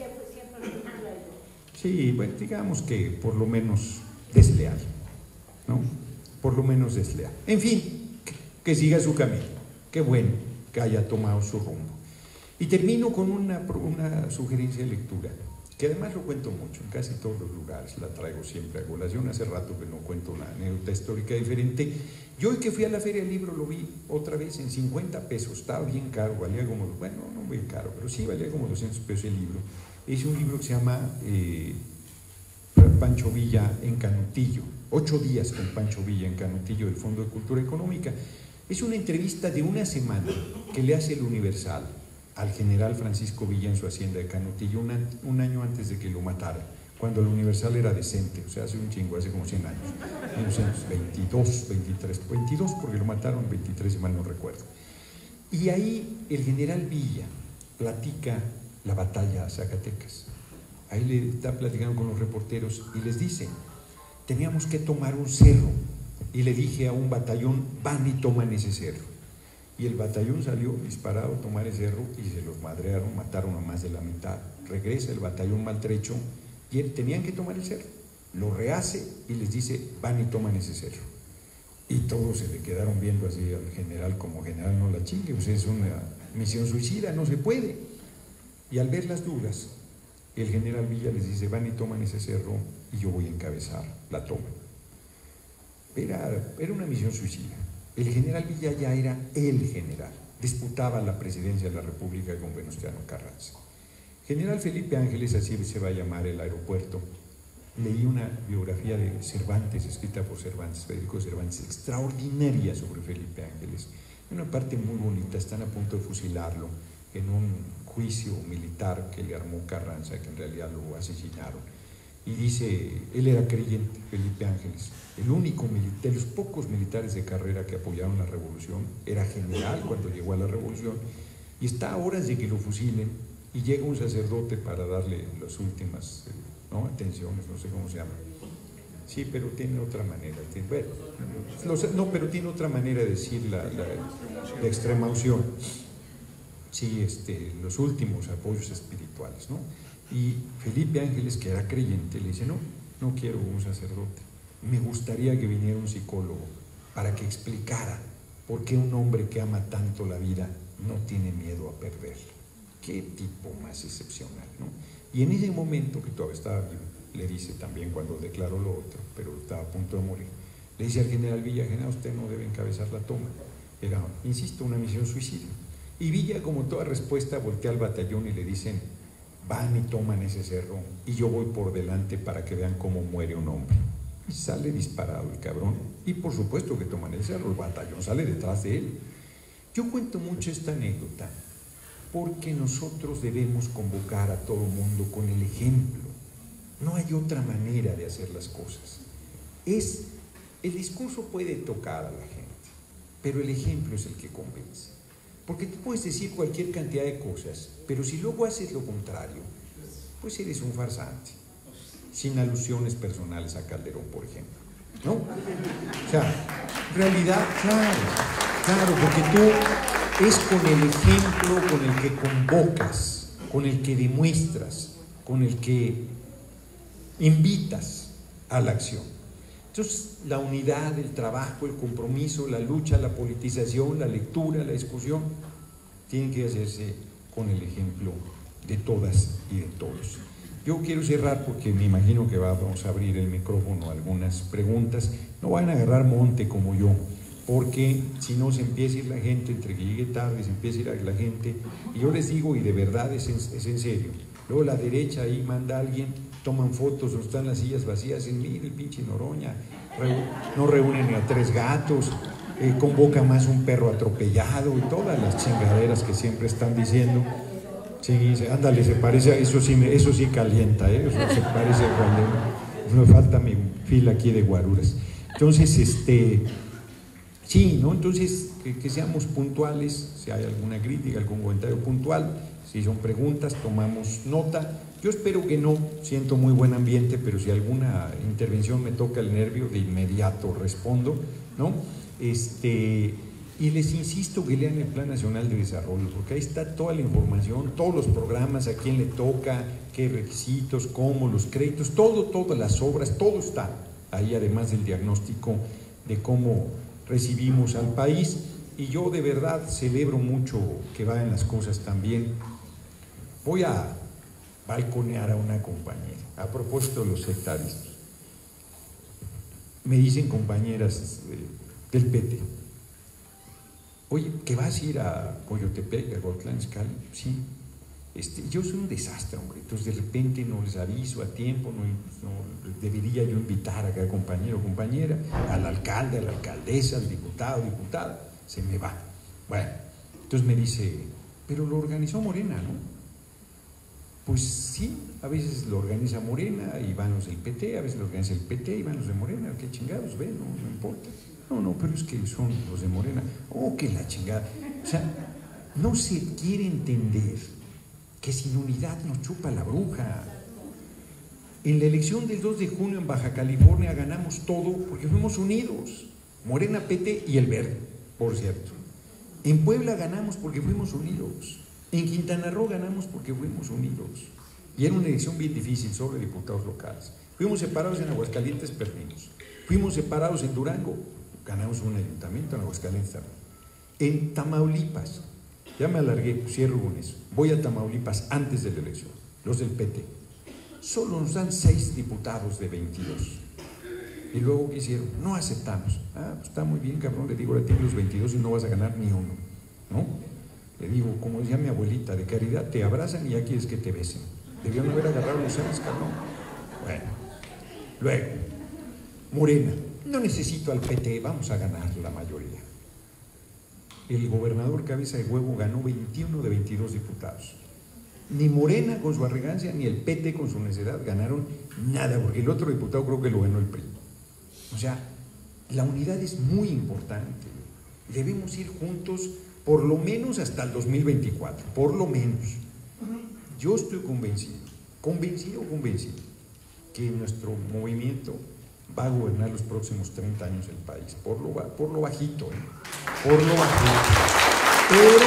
Sí, bueno, digamos que por lo menos desleal, ¿no? Por lo menos desleal. En fin. que siga su camino. Qué bueno que haya tomado su rumbo. Y termino con una sugerencia de lectura, que además lo cuento mucho, en casi todos los lugares la traigo siempre a colación. Hace rato que no cuento una anécdota histórica diferente. Yo hoy que fui a la Feria del Libro lo vi otra vez en 50 pesos, estaba bien caro, valía como, bueno, no bien caro, pero sí valía como 200 pesos el libro. Es un libro que se llama Pancho Villa en Canutillo, 8 días con Pancho Villa en Canutillo del Fondo de Cultura Económica. Es una entrevista de una semana que le hace el Universal al general Francisco Villa en su hacienda de Canutillo un año antes de que lo matara, cuando el Universal era decente, o sea, hace un chingo, hace como 100 años, 1922, 23, 22 porque lo mataron, 23 si mal no recuerdo. Y ahí el general Villa platica la batalla a Zacatecas. Ahí le está platicando con los reporteros y les dice, teníamos que tomar un cerro, y le dije a un batallón, van y toman ese cerro. Y el batallón salió disparado a tomar el cerro y se los madrearon, mataron a más de la mitad. Regresa el batallón maltrecho y tenían que tomar el cerro. Lo rehace y les dice, van y toman ese cerro. Y todos se le quedaron viendo así al general, como general, no la chingue, pues es una misión suicida, no se puede. Y al ver las dudas, el general Villa les dice, van y toman ese cerro y yo voy a encabezar la toma. Era una misión suicida. El general Villa ya era el general, disputaba la presidencia de la República con Venustiano Carranza. General Felipe Ángeles, así se va a llamar el aeropuerto. Leí una biografía de Cervantes, escrita por Cervantes, Federico Cervantes, extraordinaria sobre Felipe Ángeles. Una parte muy bonita, están a punto de fusilarlo en un juicio militar que le armó Carranza, que en realidad lo asesinaron. Y dice, él era creyente, Felipe Ángeles, el único de los pocos militares de carrera que apoyaron la revolución, era general cuando llegó a la revolución, y está a horas de que lo fusilen, y llega un sacerdote para darle las últimas atenciones, no sé cómo se llama. Sí, pero tiene otra manera, pero tiene otra manera de decir la extrema unción. Sí, los últimos apoyos espirituales, ¿no? Y Felipe Ángeles, que era creyente, le dice, no quiero un sacerdote, me gustaría que viniera un psicólogo para que explicara por qué un hombre que ama tanto la vida no tiene miedo a perderla. Qué tipo más excepcional, ¿no? Y en ese momento, que todavía estaba vivo, le dice también cuando declaró lo otro, pero estaba a punto de morir, le dice al general Villa, general, usted no debe encabezar la toma. Era, insisto, una misión suicida. Y Villa, como toda respuesta, voltea al batallón y le dicen, van y toman ese cerro y yo voy por delante para que vean cómo muere un hombre. Y sale disparado el cabrón y por supuesto que toman el cerro, el batallón sale detrás de él. Yo cuento mucho esta anécdota porque nosotros debemos convocar a todo el mundo con el ejemplo. No hay otra manera de hacer las cosas. El discurso puede tocar a la gente, pero el ejemplo es el que convence. Porque tú puedes decir cualquier cantidad de cosas, pero si luego haces lo contrario, pues eres un farsante. Sin alusiones personales a Calderón, por ejemplo, ¿no? O sea, en realidad, claro, porque tú es con el ejemplo con el que convocas, con el que demuestras, con el que invitas a la acción. Entonces, la unidad, el trabajo, el compromiso, la lucha, la politización, la lectura, la discusión, tienen que hacerse con el ejemplo de todas y de todos. Yo quiero cerrar porque me imagino que vamos a abrir el micrófono a algunas preguntas. No van a agarrar monte como yo, porque si no se empieza a ir la gente, entre que llegue tarde, se empieza a ir la gente, y yo les digo, y de verdad es en serio, luego la derecha ahí manda a alguien, toman fotos, donde están las sillas vacías, y mire el pinche Noroña, no reúnen ni a 3 gatos, convoca más un perro atropellado, y todas las chingaderas que siempre están diciendo. Sí, ándale, se parece, eso sí calienta, eso se parece cuando me falta mi fila aquí de guaruras. Entonces, sí, ¿no? Entonces, que seamos puntuales, si hay alguna crítica, algún comentario puntual, si son preguntas, tomamos nota. Yo espero que no, siento muy buen ambiente, pero si alguna intervención me toca el nervio, de inmediato respondo, ¿no? Y les insisto que lean el Plan Nacional de Desarrollo, porque ahí está toda la información, todos los programas, a quién le toca, qué requisitos, cómo, los créditos, todas las obras, todo está ahí, además del diagnóstico de cómo recibimos al país. y yo de verdad celebro mucho que vayan las cosas tan bien. Voy a balconear a una compañera, a propósito de los sectaristas. Me dicen compañeras del PT, oye, ¿que vas a ir a Coyotepec, a Cuautitlán Izcalli? Sí. Yo soy un desastre, hombre, entonces de repente no les aviso a tiempo, no debería yo invitar a cada compañero o compañera, al alcalde, a la alcaldesa, al diputado, diputada, se me va. Bueno, entonces me dice, pero lo organizó Morena, ¿no? Pues sí, a veces lo organiza Morena y van los del PT, a veces lo organiza el PT y van los de Morena, qué chingados, ven, no importa. No, pero es que son los de Morena, que la chingada. O sea, no se quiere entender que sin unidad nos chupa la bruja. En la elección del 2 de junio en Baja California ganamos todo porque fuimos unidos, Morena, PT y el Verde, por cierto. En Puebla ganamos porque fuimos unidos, en Quintana Roo ganamos porque fuimos unidos, y era una elección bien difícil sobre diputados locales. Fuimos separados en Aguascalientes, perdimos. Fuimos separados en Durango, ganamos un ayuntamiento, en Aguascalientes también. En Tamaulipas, ya me alargué, cierro con eso. Voy a Tamaulipas antes de la elección, los del PT. Solo nos dan 6 diputados de 22. Y luego, ¿qué hicieron? No aceptamos. Pues está muy bien, cabrón, le digo, ahora tienes los 22 y no vas a ganar ni uno, ¿no? Le digo, como decía mi abuelita, de caridad, te abrazan y ya quieres que te besen. Debieron haber agarrado los 6, cabrón. Bueno, luego, Morena, no necesito al PT, vamos a ganar la mayoría. El gobernador Cabeza de Huevo ganó 21 de 22 diputados. Ni Morena con su arrogancia, ni el PT con su necedad ganaron nada, porque el otro diputado creo que lo ganó el PRI. O sea, la unidad es muy importante. Debemos ir juntos por lo menos hasta el 2024, por lo menos. Yo estoy convencido que nuestro movimiento va a gobernar los próximos 30 años el país, por lo bajito, por lo bajito. Pero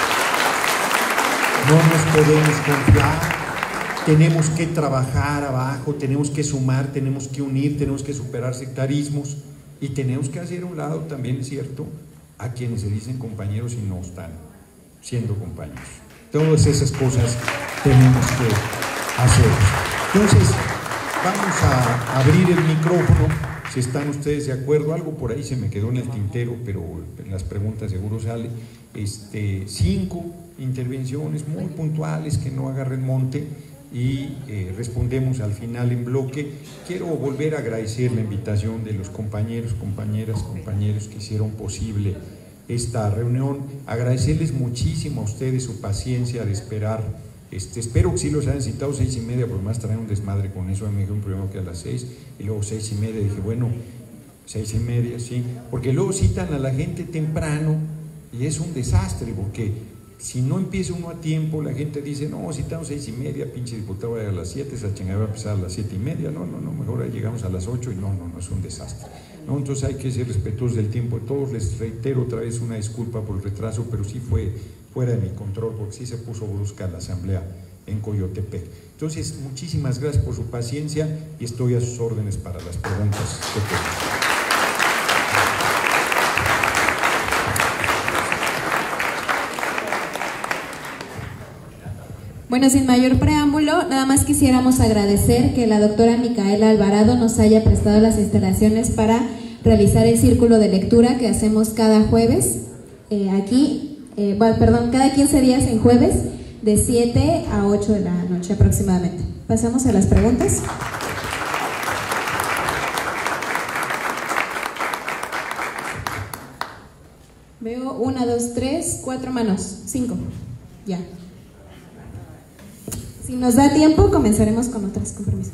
no nos podemos confiar, tenemos que trabajar abajo, tenemos que sumar, tenemos que unir, tenemos que superar sectarismos y tenemos que hacer a un lado, también es cierto, a quienes se dicen compañeros y no están siendo compañeros. Todas esas cosas tenemos que hacer. Entonces, vamos a abrir el micrófono, si están ustedes de acuerdo. Algo por ahí se me quedó en el tintero, pero en las preguntas seguro sale. 5 intervenciones muy puntuales que no agarren monte y respondemos al final en bloque. Quiero volver a agradecer la invitación de los compañeros, compañeras, compañeros que hicieron posible esta reunión, agradecerles muchísimo a ustedes su paciencia de esperar. Espero que sí los hayan citado 6:30, porque más traen un desmadre con eso. Me dijeron primero que a las 6 y luego 6:30. Dije, bueno, 6:30, sí, porque luego citan a la gente temprano y es un desastre, porque si no empieza uno a tiempo, la gente dice, no, citamos 6:30, pinche diputado a las 7, esa chingada va a empezar a las 7:30, no, mejor ahí llegamos a las 8 y no, es un desastre. No, entonces hay que ser respetuosos del tiempo de todos. Les reitero otra vez una disculpa por el retraso, pero sí fue fuera de mi control, porque sí se puso brusca la asamblea en Coyotepec. Entonces, muchísimas gracias por su paciencia y estoy a sus órdenes para las preguntas que tengan. Bueno, sin mayor preámbulo, nada más quisiéramos agradecer que la doctora Micaela Alvarado nos haya prestado las instalaciones para realizar el círculo de lectura que hacemos cada jueves cada 15 días en jueves, de 7 a 8 de la noche aproximadamente. Pasamos a las preguntas. Veo 1, 2, 3, 4 manos, 5, ya. Si nos da tiempo, comenzaremos con otras, con permiso.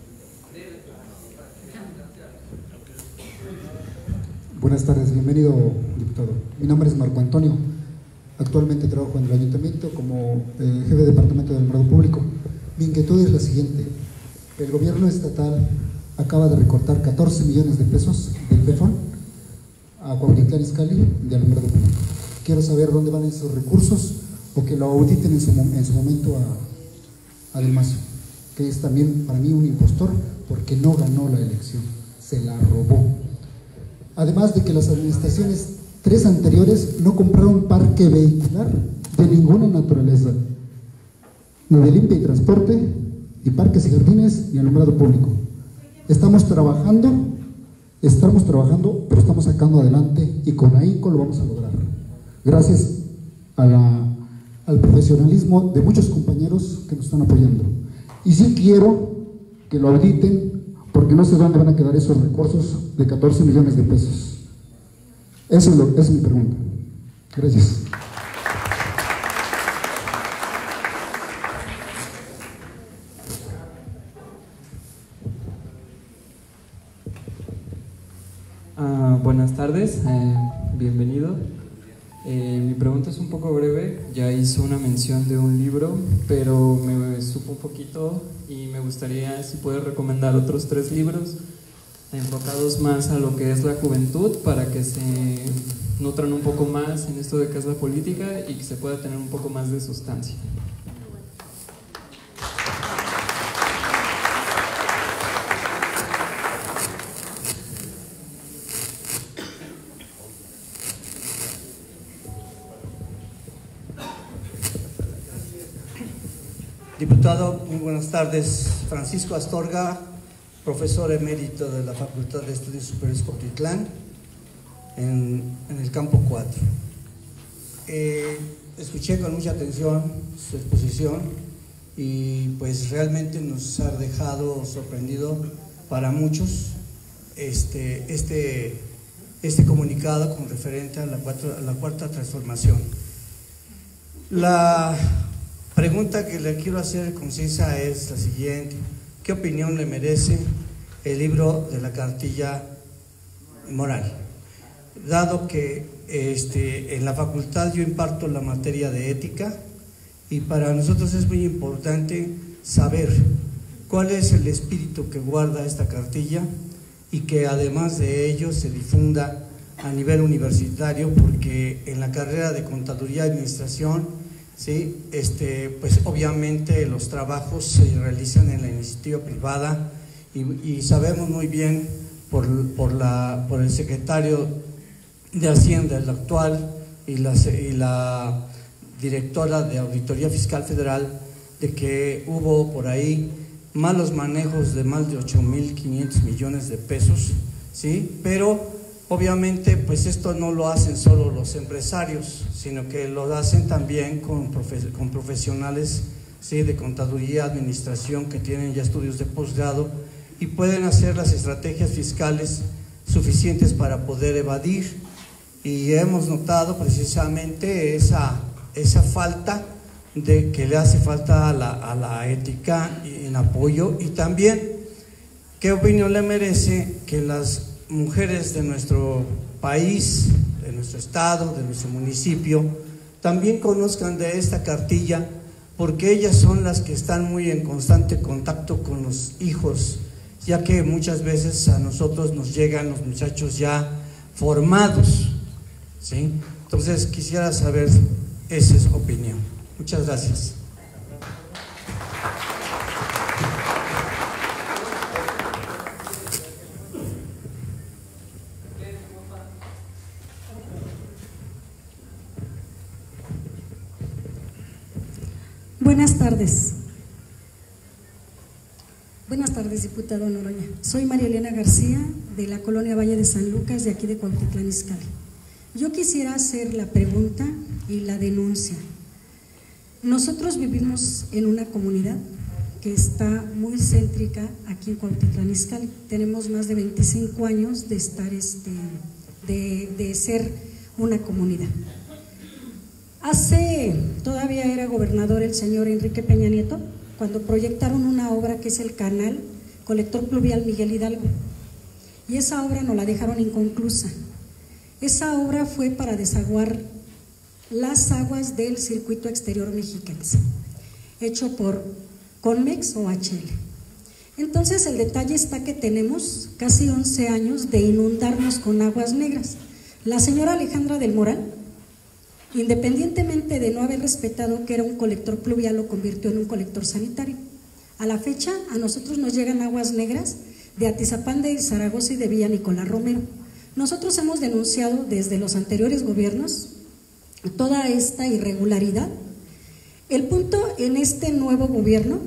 Buenas tardes, bienvenido, diputado. Mi nombre es Marco Antonio. Actualmente trabajo en el ayuntamiento como jefe de departamento del alumbrado público. Mi inquietud es la siguiente: el gobierno estatal acaba de recortar 14 millones de pesos del PEFON a Cuautitlán Izcalli de alumbrado público. Quiero saber dónde van esos recursos, o que lo auditen en su momento a Del Mazo, que es también para mí un impostor porque no ganó la elección, se la robó. Además de que las administraciones 3 anteriores no compraron parque vehicular de ninguna naturaleza, ni de limpia y transporte, ni parques y jardines, ni alumbrado público. Estamos trabajando, pero estamos sacando adelante y con ahínco lo vamos a lograr. Gracias al profesionalismo de muchos compañeros que nos están apoyando. Y sí quiero que lo auditen, porque no sé dónde van a quedar esos recursos de 14 millones de pesos. Esa es mi pregunta. Gracias. Buenas tardes, bienvenido. Mi pregunta es un poco breve. Ya hizo una mención de un libro, pero me supo un poquito y me gustaría si puede recomendar otros 3 libros enfocados más a lo que es la juventud, para que se nutran un poco más en esto de que es la política y que se pueda tener un poco más de sustancia. Diputado, muy buenas tardes. Francisco Astorga, profesor emérito de la Facultad de Estudios Superiores Cuautitlán, en el campo 4. Escuché con mucha atención su exposición y pues realmente nos ha dejado sorprendido para muchos este comunicado con referente a la cuarta transformación. La pregunta que le quiero hacer concisa es la siguiente: ¿qué opinión le merece el libro de la cartilla moral? Dado que en la facultad yo imparto la materia de ética y para nosotros es muy importante saber cuál es el espíritu que guarda esta cartilla y que además de ello se difunda a nivel universitario, porque en la carrera de Contaduría y Administración, ¿sí? Pues obviamente los trabajos se realizan en la iniciativa privada y sabemos muy bien por el secretario de Hacienda, el actual, y la directora de Auditoría Fiscal Federal, de que hubo por ahí malos manejos de más de 8.500 millones de pesos, ¿sí? Pero obviamente pues esto no lo hacen solo los empresarios, sino que lo hacen también con profesionales, ¿sí? De contaduría, administración, que tienen ya estudios de posgrado y pueden hacer las estrategias fiscales suficientes para poder evadir. Y hemos notado precisamente esa falta de que le hace falta a la ética en apoyo. Y también, ¿qué opinión le merece que las mujeres de nuestro país, de nuestro estado, de nuestro municipio, también conozcan de esta cartilla? Porque ellas son las que están muy en constante contacto con los hijos, ya que muchas veces a nosotros nos llegan los muchachos ya formados, ¿sí? Entonces quisiera saber esa es su opinión. Muchas gracias. Buenas tardes. Buenas tardes, diputado Noroña. Soy María Elena García, de la colonia Valle de San Lucas, de aquí de Cuautitlán Izcalli. Yo quisiera hacer la pregunta y la denuncia. Nosotros vivimos en una comunidad que está muy céntrica aquí en Cuautitlán Izcalli. Tenemos más de 25 años de estar de ser una comunidad. Todavía era gobernador el señor Enrique Peña Nieto, cuando proyectaron una obra que es el canal colector pluvial Miguel Hidalgo, y esa obra nos la dejaron inconclusa. Esa obra fue para desaguar las aguas del circuito exterior mexiquense, hecho por Conmex o HL. Entonces el detalle está que tenemos casi 11 años de inundarnos con aguas negras. La señora Alejandra del Moral, independientemente de no haber respetado que era un colector pluvial, lo convirtió en un colector sanitario. A la fecha, a nosotros nos llegan aguas negras de Atizapán de Zaragoza y de Villa Nicolás Romero. Nosotros hemos denunciado desde los anteriores gobiernos toda esta irregularidad. El punto en este nuevo gobierno,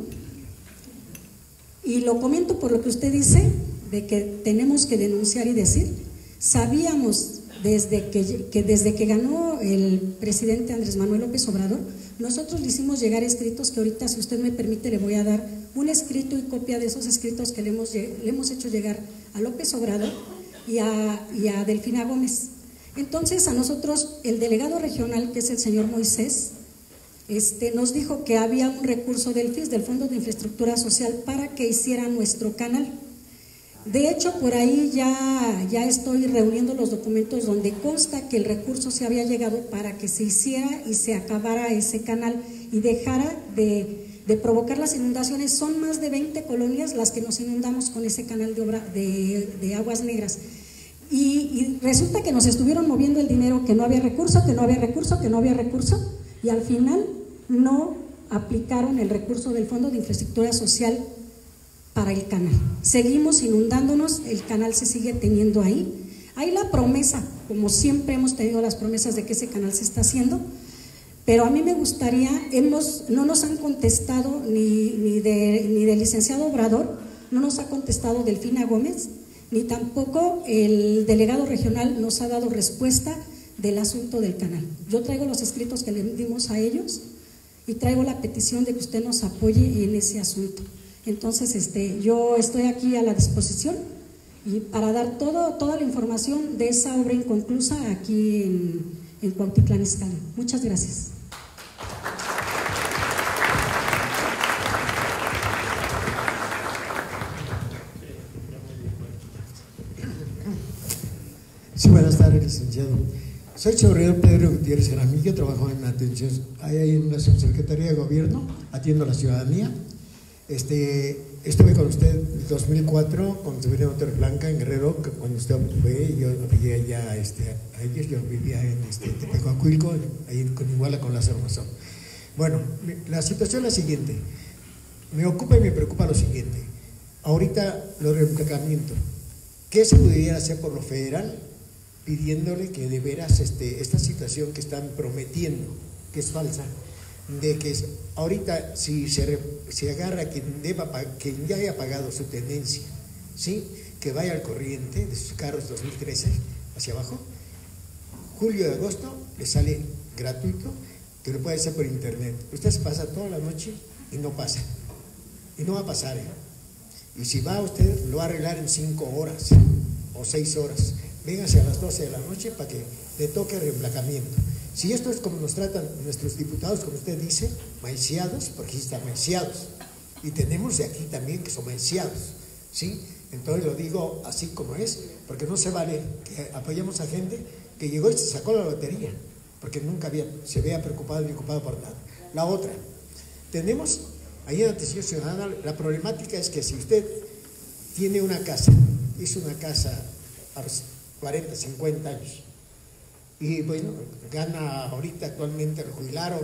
y lo comento por lo que usted dice, de que tenemos que denunciar y decir, sabíamos desde que ganó el presidente Andrés Manuel López Obrador, nosotros le hicimos llegar escritos que ahorita, si usted me permite, le voy a dar un escrito y copia de esos escritos que le hemos hecho llegar a López Obrador y a Delfina Gómez. Entonces, a nosotros, el delegado regional, que es el señor Moisés, nos dijo que había un recurso del FIS, del Fondo de Infraestructura Social, para que hiciera nuestro canal. De hecho, por ahí ya estoy reuniendo los documentos donde consta que el recurso se había llegado para que se hiciera y se acabara ese canal y dejara de provocar las inundaciones. Son más de 20 colonias las que nos inundamos con ese canal de aguas negras. Y resulta que nos estuvieron moviendo el dinero, que no había recurso, que no había recurso, que no había recurso, y al final no aplicaron el recurso del Fondo de Infraestructura Social para el canal. Seguimos inundándonos, el canal se sigue teniendo ahí. Hay la promesa, como siempre hemos tenido las promesas de que ese canal se está haciendo, pero a mí me gustaría, no nos han contestado ni del licenciado Obrador, no nos ha contestado Delfina Gómez, ni tampoco el delegado regional nos ha dado respuesta del asunto del canal. Yo traigo los escritos que le dimos a ellos y traigo la petición de que usted nos apoye en ese asunto. Entonces, yo estoy aquí a la disposición y para dar toda la información de esa obra inconclusa aquí en Cuautitlán Izcalli. Muchas gracias. Sí, buenas tardes, licenciado. Soy Chorrero Pedro Gutiérrez Jaramillo, trabajo en atención, ahí en la Subsecretaría de Gobierno, atiendo a la ciudadanía. Estuve con usted en 2004 con Severino Torres Blanca en Guerrero, cuando usted fue, yo vivía allá ayer, yo vivía en Tepecuacuilco, ahí con Iguala con Lázaro Mazón. Bueno, la situación es la siguiente, me ocupa y me preocupa lo siguiente. Ahorita lo reemplacamiento, ¿qué se pudiera hacer por lo federal? Pidiéndole que de veras esta situación que están prometiendo, que es falsa, de que ahorita si se agarra a quien ya haya pagado su tenencia, ¿sí?, que vaya al corriente de sus carros 2013 hacia abajo, julio y agosto le sale gratuito, que lo puede hacer por internet. Usted se pasa toda la noche y no pasa, y no va a pasar, y si va usted lo va a arreglar en 5 horas o 6 horas. Véngase a las 12 de la noche para que le toque reemplacamiento. Si esto es como nos tratan nuestros diputados, como usted dice, maiciados, porque sí están maiciados, y tenemos de aquí también que son maiciados, ¿sí? Entonces lo digo así como es, porque no se vale que apoyemos a gente que llegó y se sacó la lotería, porque nunca se había preocupado ni ocupado por nada. La otra, tenemos ahí en Atención Ciudadana, la problemática es que si usted tiene una casa, hizo una casa a los 40, 50 años, y bueno, gana ahorita actualmente, lo jubilaron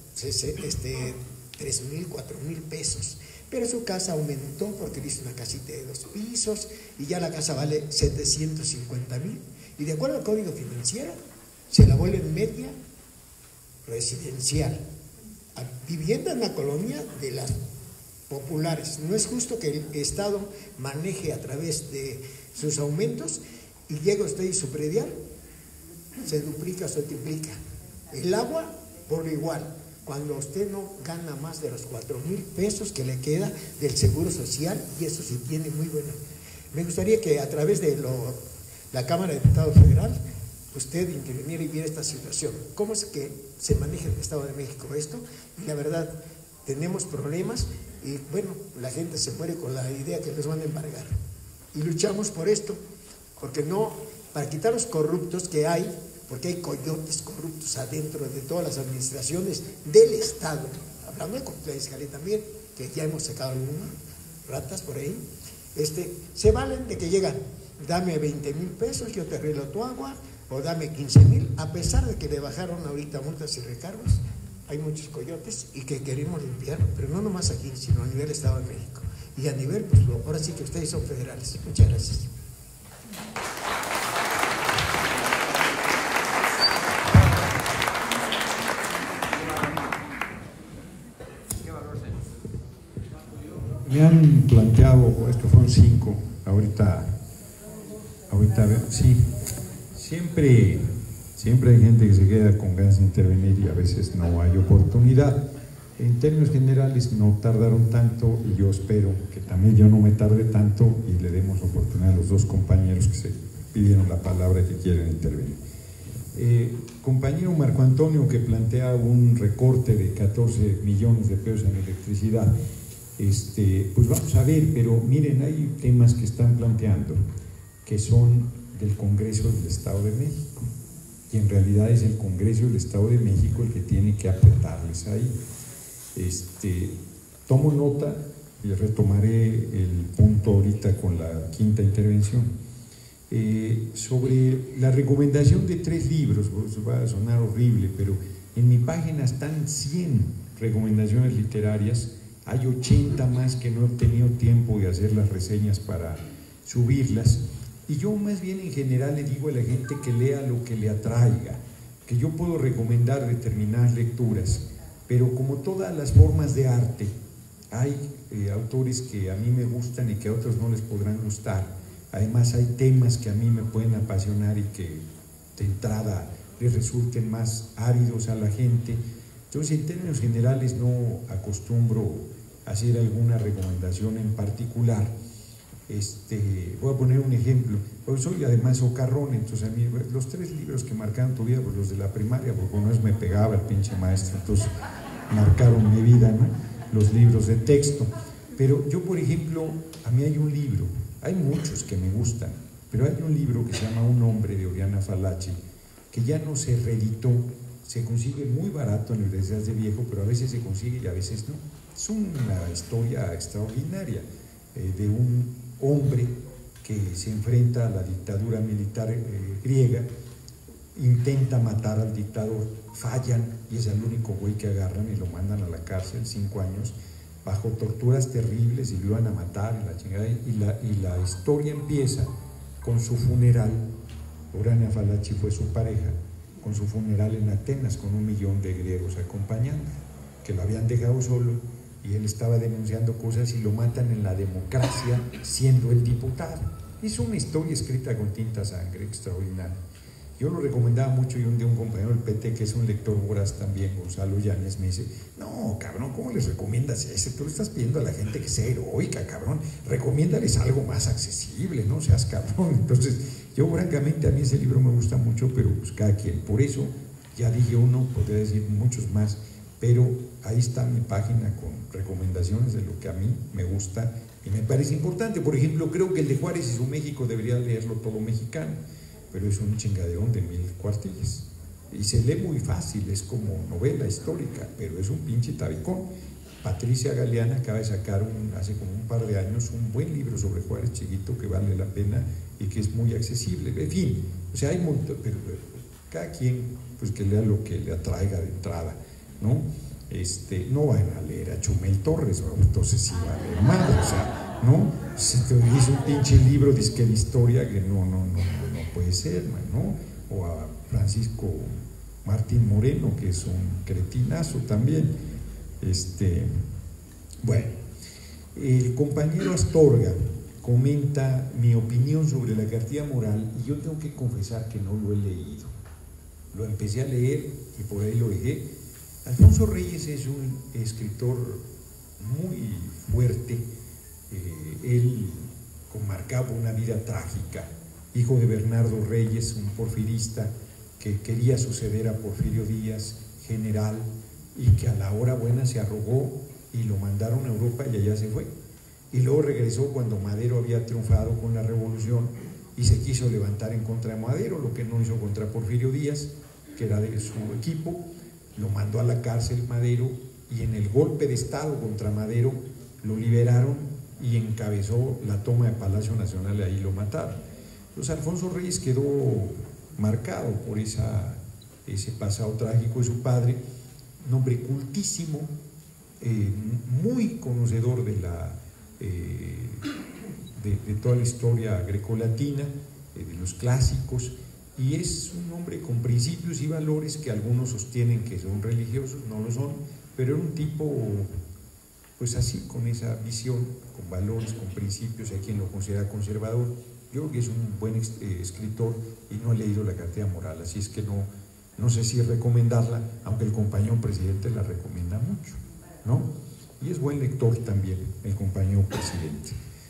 3,000, 4,000 pesos, pero su casa aumentó porque le hizo una casita de 2 pisos y ya la casa vale 750,000, y de acuerdo al Código Financiero se la vuelve media residencial, vivienda en la colonia de las populares. No es justo que el Estado maneje a través de sus aumentos y llega usted y su predial se duplica, se triplica. El agua por igual, cuando usted no gana más de los 4,000 pesos que le queda del Seguro Social, y eso sí tiene muy buena. Me gustaría que a través de la Cámara de Diputados Federal usted interviniera y viera esta situación. ¿Cómo es que se maneja en el Estado de México esto? Y la verdad, tenemos problemas y bueno, la gente se muere con la idea que les van a embargar. Y luchamos por esto, porque no, para quitar los corruptos que hay, porque hay coyotes corruptos adentro de todas las administraciones del Estado, hablando de Cuautitlán Izcalli también, que ya hemos sacado algunas ratas por ahí, se valen de que llegan, dame 20,000 pesos, yo te arreglo tu agua, o dame 15,000, a pesar de que le bajaron ahorita multas y recargos. Hay muchos coyotes y que queremos limpiar, pero no nomás aquí, sino a nivel Estado de México, y a nivel, pues ahora sí que ustedes son federales. Muchas gracias. Me han planteado, estos fueron 5, ahorita sí, siempre hay gente que se queda con ganas de intervenir y a veces no hay oportunidad. En términos generales no tardaron tanto y yo espero que también yo no me tarde tanto y le demos oportunidad a los dos compañeros que se pidieron la palabra y que quieren intervenir. Compañero Marco Antonio, que plantea un recorte de 14 millones de pesos en electricidad, pues vamos a ver, pero miren, hay temas que están planteando que son del Congreso del Estado de México y en realidad es el Congreso del Estado de México el que tiene que apretarles ahí. Tomo nota y retomaré el punto ahorita con la quinta intervención. Sobre la recomendación de 3 libros, pues va a sonar horrible, pero en mi página están 100 recomendaciones literarias, hay 80 más que no he tenido tiempo de hacer las reseñas para subirlas, y yo más bien en general le digo a la gente que lea lo que le atraiga, que yo puedo recomendar determinadas lecturas, pero como todas las formas de arte, hay autores que a mí me gustan y que a otros no les podrán gustar. Además hay temas que a mí me pueden apasionar y que de entrada les resulten más áridos a la gente. Entonces, en términos generales no acostumbro a hacer alguna recomendación en particular. Voy a poner un ejemplo. Pues soy además socarrón, entonces a mí los 3 libros que marcaron tu vida, pues los de la primaria, porque una vez me pegaba el pinche maestro, entonces marcaron mi vida, ¿no? Los libros de texto. Pero yo, por ejemplo, a mí hay un libro, hay muchos que me gustan, pero hay un libro que se llama Un hombre, de Oriana Fallaci, que ya no se reeditó, se consigue muy barato en librerías de viejo, pero a veces se consigue y a veces no. Es una historia extraordinaria de un hombre que se enfrenta a la dictadura militar griega, intenta matar al dictador, fallan y es el único güey que agarran y lo mandan a la cárcel 5 años bajo torturas terribles y lo iban a matar y la chingada, y la historia empieza con su funeral. Oriana Fallaci fue su pareja, con su funeral en Atenas, con 1 millón de griegos acompañando, que lo habían dejado solo y él estaba denunciando cosas y lo matan en la democracia siendo el diputado. Es una historia escrita con tinta sangre extraordinaria. Yo lo recomendaba mucho y un día un compañero del PT, que es un lector voraz también, Gonzalo Yáñez, me dice: no, cabrón, ¿cómo les recomiendas ese? Tú le estás pidiendo a la gente que sea heroica, cabrón, recomiéndales algo más accesible, no seas cabrón. Entonces, yo francamente a mí ese libro me gusta mucho, pero pues cada quien. Por eso, ya dije uno, podría decir muchos más, pero ahí está mi página con recomendaciones de lo que a mí me gusta y me parece importante. Por ejemplo, creo que el de Juárez y su México debería leerlo todo mexicano, pero es un chingaderón de 1000 cuartillas y se lee muy fácil, es como novela histórica, pero es un pinche tabicón. Patricia Galeana acaba de sacar hace como un par de años un buen libro sobre Juárez, chiquito, que vale la pena y que es muy accesible. En fin, o sea, hay mucho, pero cada quien pues que lea lo que le atraiga de entrada, ¿no? No van a leer a Chumel Torres, ¿no? Entonces sí va a leer mal, o sea, ¿no? Si te dice un pinche libro de historia que no puede ser, ¿no? O a Francisco Martín Moreno, que es un cretinazo también. Bueno, el compañero Astorga comenta mi opinión sobre la cartilla moral y yo tengo que confesar que no lo he leído. Lo empecé a leer y por ahí lo dejé. Alfonso Reyes es un escritor muy fuerte. Él marcaba una vida trágica, hijo de Bernardo Reyes, un porfirista que quería suceder a Porfirio Díaz, general, y que a la hora buena se arrogó y lo mandaron a Europa y allá se fue. Y luego regresó cuando Madero había triunfado con la revolución y se quiso levantar en contra de Madero, lo que no hizo contra Porfirio Díaz, que era de su equipo. Lo mandó a la cárcel Madero y en el golpe de Estado contra Madero lo liberaron y encabezó la toma de Palacio Nacional y ahí lo mataron. Entonces Alfonso Reyes quedó marcado por ese pasado trágico de su padre, un hombre cultísimo, muy conocedor de toda la historia grecolatina, de los clásicos, y es un hombre con principios y valores que algunos sostienen que son religiosos, no lo son, pero era un tipo pues así, con esa visión, con valores, con principios, hay quien lo considera conservador. Yo creo que es un buen escritor y no he leído la cartilla moral, así es que no sé si recomendarla, aunque el compañero presidente la recomienda mucho, ¿no? Y es buen lector también el compañero presidente.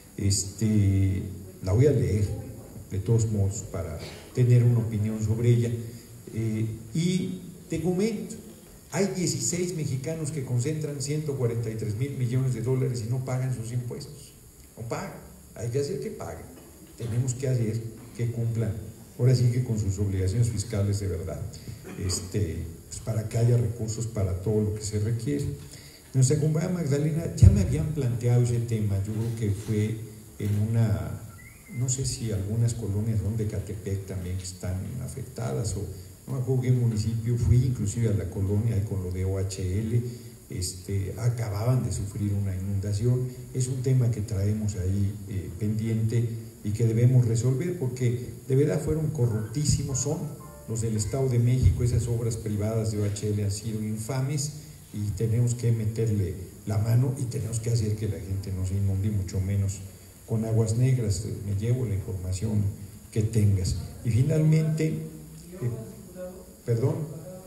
La voy a leer de todos modos para tener una opinión sobre ella. Y te comento, hay 16 mexicanos que concentran 143,000 millones de dólares y no pagan sus impuestos. No pagan, hay que hacer que paguen. Tenemos que hacer que cumplan, ahora sí que con sus obligaciones fiscales de verdad, pues para que haya recursos para todo lo que se requiere. Nuestra compañera Magdalena ya me habían planteado ese tema, yo creo que fue en una, no sé si algunas colonias de Catepec también están afectadas, o no me acuerdo qué municipio, fui inclusive a la colonia con lo de OHL, acababan de sufrir una inundación. Es un tema que traemos ahí pendiente y que debemos resolver, porque de verdad fueron corruptísimos, son los del Estado de México, esas obras privadas de OHL han sido infames y tenemos que meterle la mano y tenemos que hacer que la gente no se inunde, mucho menos con aguas negras. Me llevo la información que tengas. Y finalmente, perdón,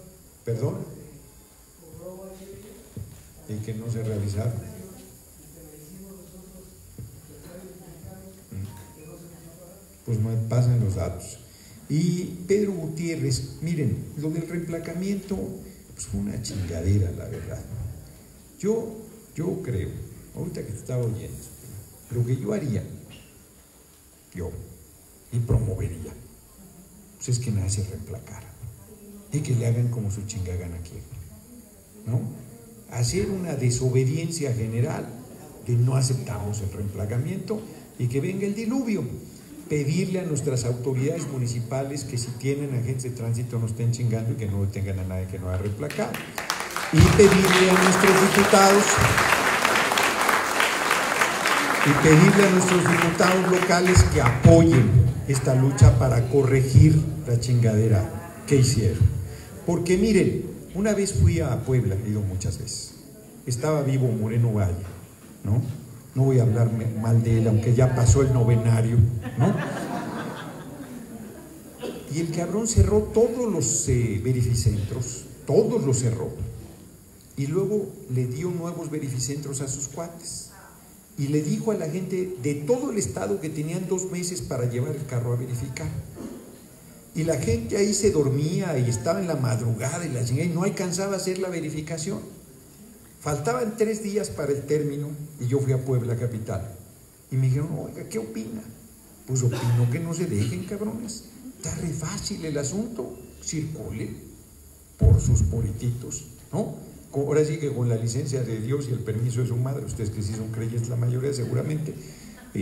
que no se realizaron. Pues me pasan los datos. Y Pedro Gutiérrez, miren, lo del reemplacamiento pues fue una chingadera, la verdad. Yo creo, ahorita que te estaba oyendo, lo que yo haría, y promovería, pues es que nadie se reemplacara y que le hagan como su chingagana quiere, ¿no? Hacer una desobediencia general de no aceptamos el reemplacamiento y que venga el diluvio. Pedirle a nuestras autoridades municipales que si tienen agentes de tránsito no estén chingando y que no detengan a nadie que no haya reemplacado. Y pedirle a nuestros diputados locales que apoyen esta lucha para corregir la chingadera que hicieron. Porque miren, una vez fui a Puebla, he ido muchas veces, estaba vivo Moreno Valle, ¿no? No voy a hablar mal de él, aunque ya pasó el novenario, ¿no? Y el cabrón cerró todos los verificentros, todos los cerró. Y luego le dio nuevos verificentros a sus cuates. Y le dijo a la gente de todo el estado que tenían 2 meses para llevar el carro a verificar. Y la gente ahí se dormía y estaba en la madrugada y no alcanzaba a hacer la verificación. Faltaban 3 días para el término y yo fui a Puebla capital y me dijeron, oiga, ¿qué opina? Pues opino que no se dejen, cabrones, está re fácil el asunto, circule por sus políticos, ¿no? Ahora sí que con la licencia de Dios y el permiso de su madre, ustedes que sí son creyentes la mayoría seguramente, y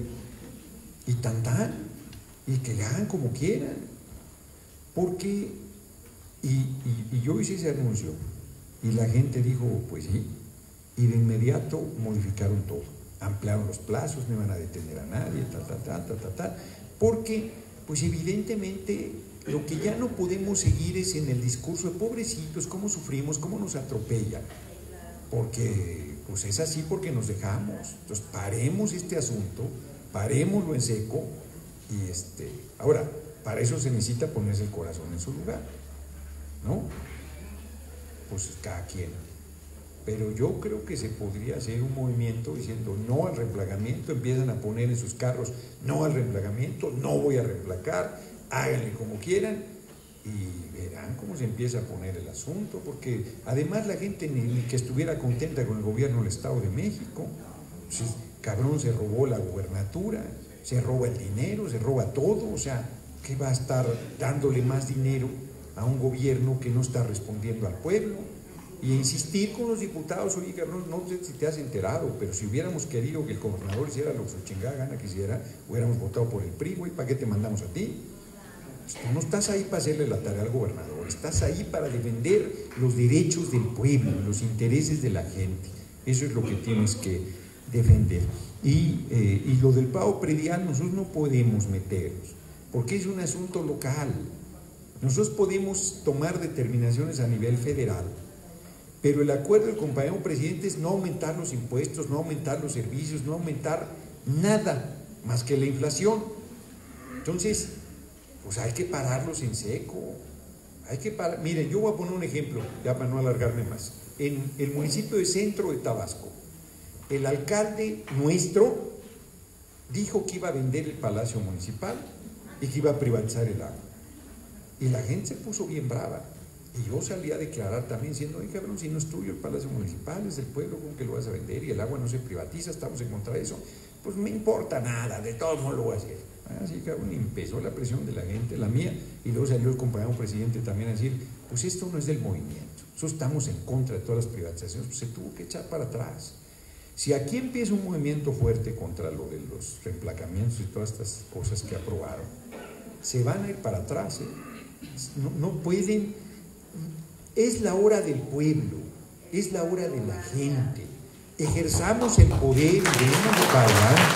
y que le hagan como quieran, porque y yo hice ese anuncio y la gente dijo, pues sí, y de inmediato modificaron todo, ampliaron los plazos, no iban a detener a nadie, porque pues evidentemente lo que ya no podemos seguir es en el discurso de pobrecitos, cómo sufrimos, cómo nos atropellan, porque pues es así porque nos dejamos. Entonces paremos este asunto, parémoslo en seco y ahora, para eso se necesita ponerse el corazón en su lugar, ¿no? Pues cada quien, pero yo creo que se podría hacer un movimiento diciendo no al reemplacamiento, empiezan a poner en sus carros no al reemplacamiento, no voy a reemplacar, háganle como quieran y verán cómo se empieza a poner el asunto, porque además la gente ni que estuviera contenta con el gobierno del Estado de México, pues, cabrón, se robó la gubernatura, se roba el dinero, se roba todo, o sea, ¿qué va a estar dándole más dinero a un gobierno que no está respondiendo al pueblo? Y insistir con los diputados, oye, cabrón, no sé si te has enterado, pero si hubiéramos querido que el gobernador hiciera lo que su chingada gana quisiera, hubiéramos votado por el PRI, güey, ¿para qué te mandamos a ti? Pues tú no estás ahí para hacerle la tarea al gobernador, estás ahí para defender los derechos del pueblo, los intereses de la gente. Eso es lo que tienes que defender. Y lo del pago predial, nosotros no podemos meternos, porque es un asunto local. Nosotros podemos tomar determinaciones a nivel federal, pero el acuerdo del compañero presidente es no aumentar los impuestos, no aumentar los servicios, no aumentar nada más que la inflación. Entonces, pues hay que pararlos en seco, hay que parar. Miren, yo voy a poner un ejemplo, ya para no alargarme más. En el municipio de Centro de Tabasco, el alcalde nuestro dijo que iba a vender el Palacio Municipal y que iba a privatizar el agua. Y la gente se puso bien brava. Y yo salí a declarar también diciendo, oye cabrón, si no es tuyo el Palacio Municipal, es del pueblo, ¿cómo que lo vas a vender? Y el agua no se privatiza, estamos en contra de eso. Pues me importa nada, de todos modos lo voy a hacer. Así cabrón, y empezó la presión de la gente, la mía, y luego salió el compañero presidente también a decir, pues esto no es del movimiento, nosotros estamos en contra de todas las privatizaciones, pues se tuvo que echar para atrás. Si aquí empieza un movimiento fuerte contra lo de los reemplacamientos y todas estas cosas que aprobaron, se van a ir para atrás, no pueden. Es la hora del pueblo, es la hora de la gente. Ejerzamos el poder y venimos para adelante.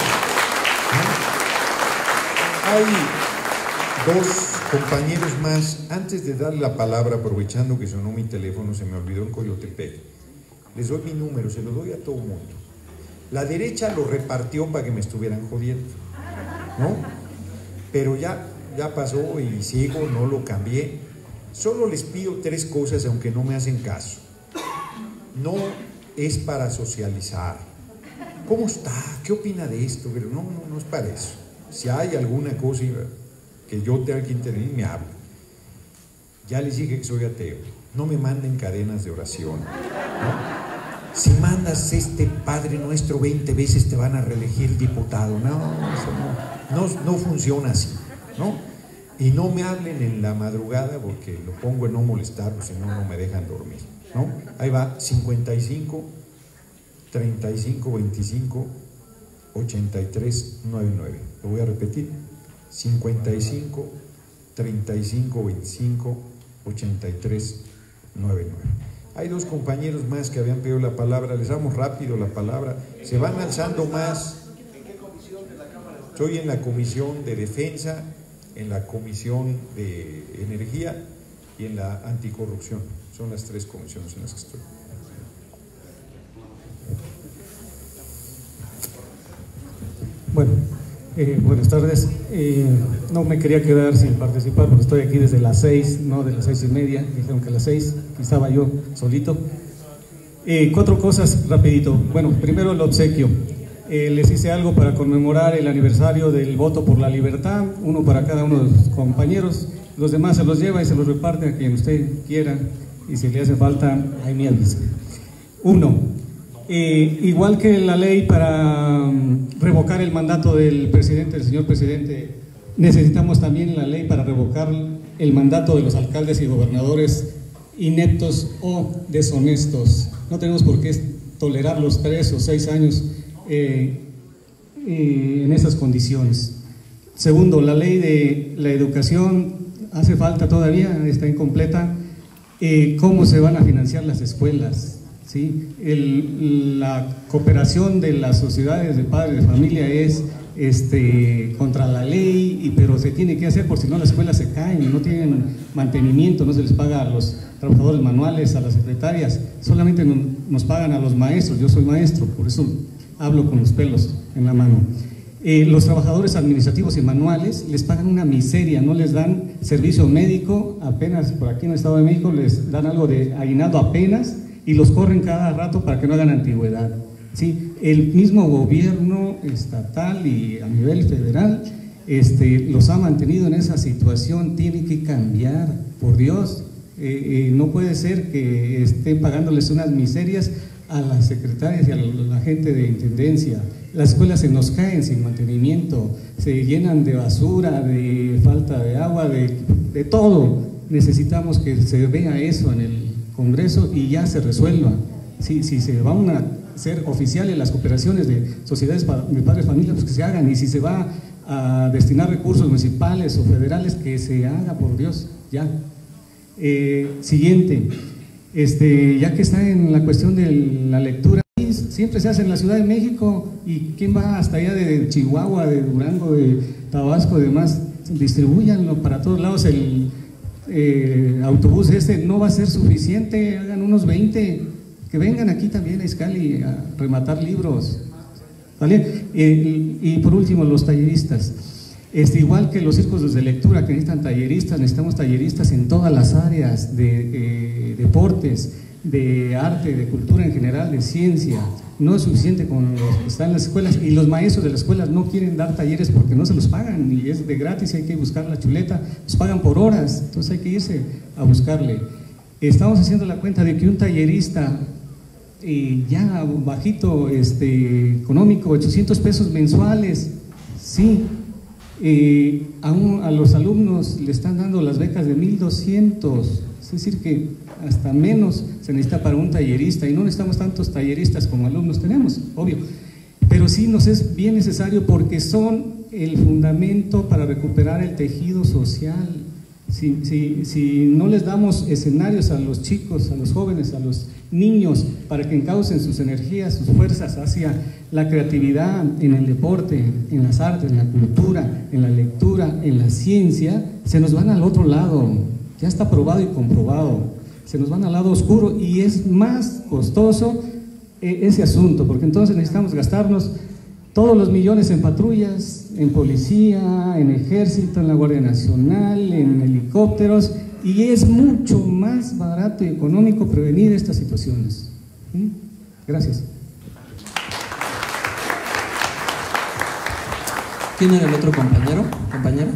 Hay dos compañeros más. Antes de darle la palabra, aprovechando que sonó mi teléfono, se me olvidó en Coyotepec, les doy mi número, se lo doy a todo el mundo. La derecha lo repartió para que me estuvieran jodiendo, ¿no? Pero ya pasó y sigo, no lo cambié. Solo les pido 3 cosas, aunque no me hacen caso. No es para socializar. ¿Cómo está? ¿Qué opina de esto? Pero no es para eso. Si hay alguna cosa que yo tenga que intervenir, me habla. Ya les dije que soy ateo. No me manden cadenas de oración, ¿no? Si mandas Padre Nuestro 20 veces te van a reelegir diputado. No, eso no funciona así, ¿no? Y no me hablen en la madrugada porque lo pongo en no molestar, porque si no, no me dejan dormir, ¿no? Ahí va, 55 35 25 83 99. Lo voy a repetir, 55 35 25 83 99. Hay 2 compañeros más que habían pedido la palabra, les damos rápido la palabra, se van alzando más. Estoy en la Comisión de Defensa, en la Comisión de Energía y en la Anticorrupción. Son las 3 comisiones en las que estoy. Bueno, buenas tardes. No me quería quedar sin participar porque estoy aquí desde las 6, no de las 6:30, dijeron que a las 6, aquí estaba yo solito. 4 cosas rapidito. Bueno, primero el obsequio. Les hice algo para conmemorar el aniversario del voto por la libertad, uno para cada uno de los compañeros, los demás se los lleva y se los reparte a quien usted quiera, y si le hace falta, ahí me avisa. 1. Igual que la ley para revocar el mandato del presidente, del señor presidente, necesitamos también la ley para revocar el mandato de los alcaldes y gobernadores ineptos o deshonestos. No tenemos por qué tolerarlos 3 o 6 años en esas condiciones. Segundo, la ley de la educación hace falta todavía, está incompleta. ¿Cómo se van a financiar las escuelas? ¿Sí? La cooperación de las sociedades de padres de familia es contra la ley, pero se tiene que hacer, por si no las escuelas se caen, no tienen mantenimiento, no se les paga a los trabajadores manuales, a las secretarias, solamente nos pagan a los maestros. Yo soy maestro, por eso hablo con los pelos en la mano. Los trabajadores administrativos y manuales les pagan una miseria, no les dan servicio médico, apenas por aquí en el Estado de México les dan algo de aguinaldo apenas, y los corren cada rato para que no hagan antigüedad. ¿Sí? El mismo gobierno estatal y a nivel federal los ha mantenido en esa situación. Tiene que cambiar, por Dios. No puede ser que estén pagándoles unas miserias a las secretarias y a la gente de intendencia. Las escuelas se nos caen sin mantenimiento, se llenan de basura, de falta de agua, de todo. Necesitamos que se vea eso en el Congreso y ya se resuelva. Si se van a hacer oficiales las cooperaciones de sociedades de padres de familia, pues que se hagan, y si se va a destinar recursos municipales o federales, que se haga, por Dios, ya. Siguiente, ya que está en la cuestión de la lectura, siempre se hace en la Ciudad de México, y ¿quién va hasta allá de Chihuahua, de Durango, de Tabasco, demás? Distribúyanlo para todos lados. El autobús no va a ser suficiente, hagan unos 20 que vengan aquí también a Izcalli a rematar libros, ¿vale? Y por último, los talleristas. Igual que los círculos de lectura que necesitan talleristas, necesitamos talleristas en todas las áreas de deportes, de arte, de cultura en general, de ciencia. No es suficiente con los que están en las escuelas, y los maestros de las escuelas no quieren dar talleres porque no se los pagan y es de gratis, hay que buscar la chuleta, los pagan por horas, entonces hay que irse a buscarle. Estamos haciendo la cuenta de que un tallerista ya bajito, económico, 800 pesos mensuales, sí, a los alumnos le están dando las becas de 1,200, es decir que hasta menos se necesita para un tallerista, y no necesitamos tantos talleristas como alumnos tenemos, obvio, pero sí nos es bien necesario porque son el fundamento para recuperar el tejido social. Si no les damos escenarios a los chicos, a los jóvenes, a los niños, para que encaucen sus energías, sus fuerzas hacia la creatividad, en el deporte, en las artes, en la cultura, en la lectura, en la ciencia, se nos van al otro lado, ya está probado y comprobado, se nos van al lado oscuro, y es más costoso ese asunto, porque entonces necesitamos gastarnos todos los millones en patrullas, en policía, en ejército, en la Guardia Nacional, en helicópteros, y es mucho más barato y económico prevenir estas situaciones. Gracias. ¿Quién era el otro compañero? ¿Compañera?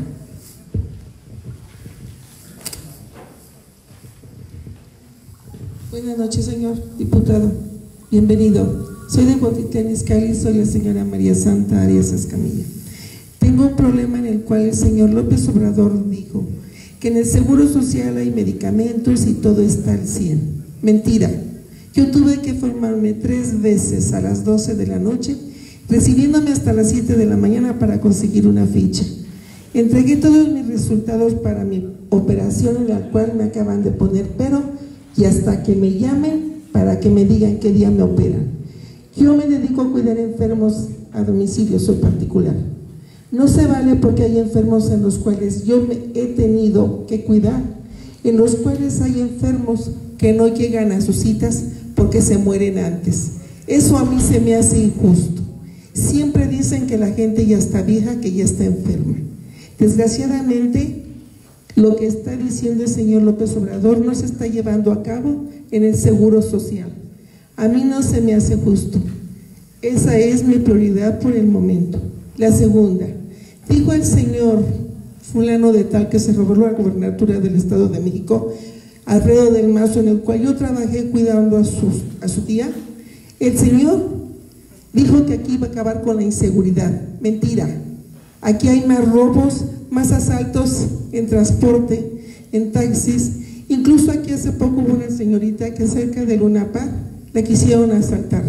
Buenas noches, señor diputado. Bienvenido. Soy de Cuautitlán Izcalli, soy la señora María Santa Arias Escamilla. Tengo un problema en el cual el señor López Obrador dijo que en el Seguro Social hay medicamentos y todo está al 100. Mentira. Yo tuve que formarme 3 veces a las 12 de la noche, recibiéndome hasta las 7 de la mañana para conseguir una ficha. Entregué todos mis resultados para mi operación, en la cual me acaban de poner pero, y hasta que me llamen para que me digan qué día me operan. Yo me dedico a cuidar enfermos a domicilio, soy particular. No se vale porque hay enfermos en los cuales yo me he tenido que cuidar, en los cuales hay enfermos que no llegan a sus citas porque se mueren antes. Eso a mí se me hace injusto. Siempre dicen que la gente ya está vieja, que ya está enferma. Desgraciadamente, lo que está diciendo el señor López Obrador no se está llevando a cabo en el Seguro Social. A mí no se me hace justo. Esa es mi prioridad por el momento. La segunda, dijo el señor fulano de tal que se robó la gobernatura del Estado de México, Alfredo del Mazo, en el cual yo trabajé cuidando a su tía. El señor dijo que aquí iba a acabar con la inseguridad. Mentira. Aquí hay más robos, más asaltos en transporte, en taxis. Incluso aquí hace poco hubo una señorita que cerca de Lunapar la quisieron asaltar.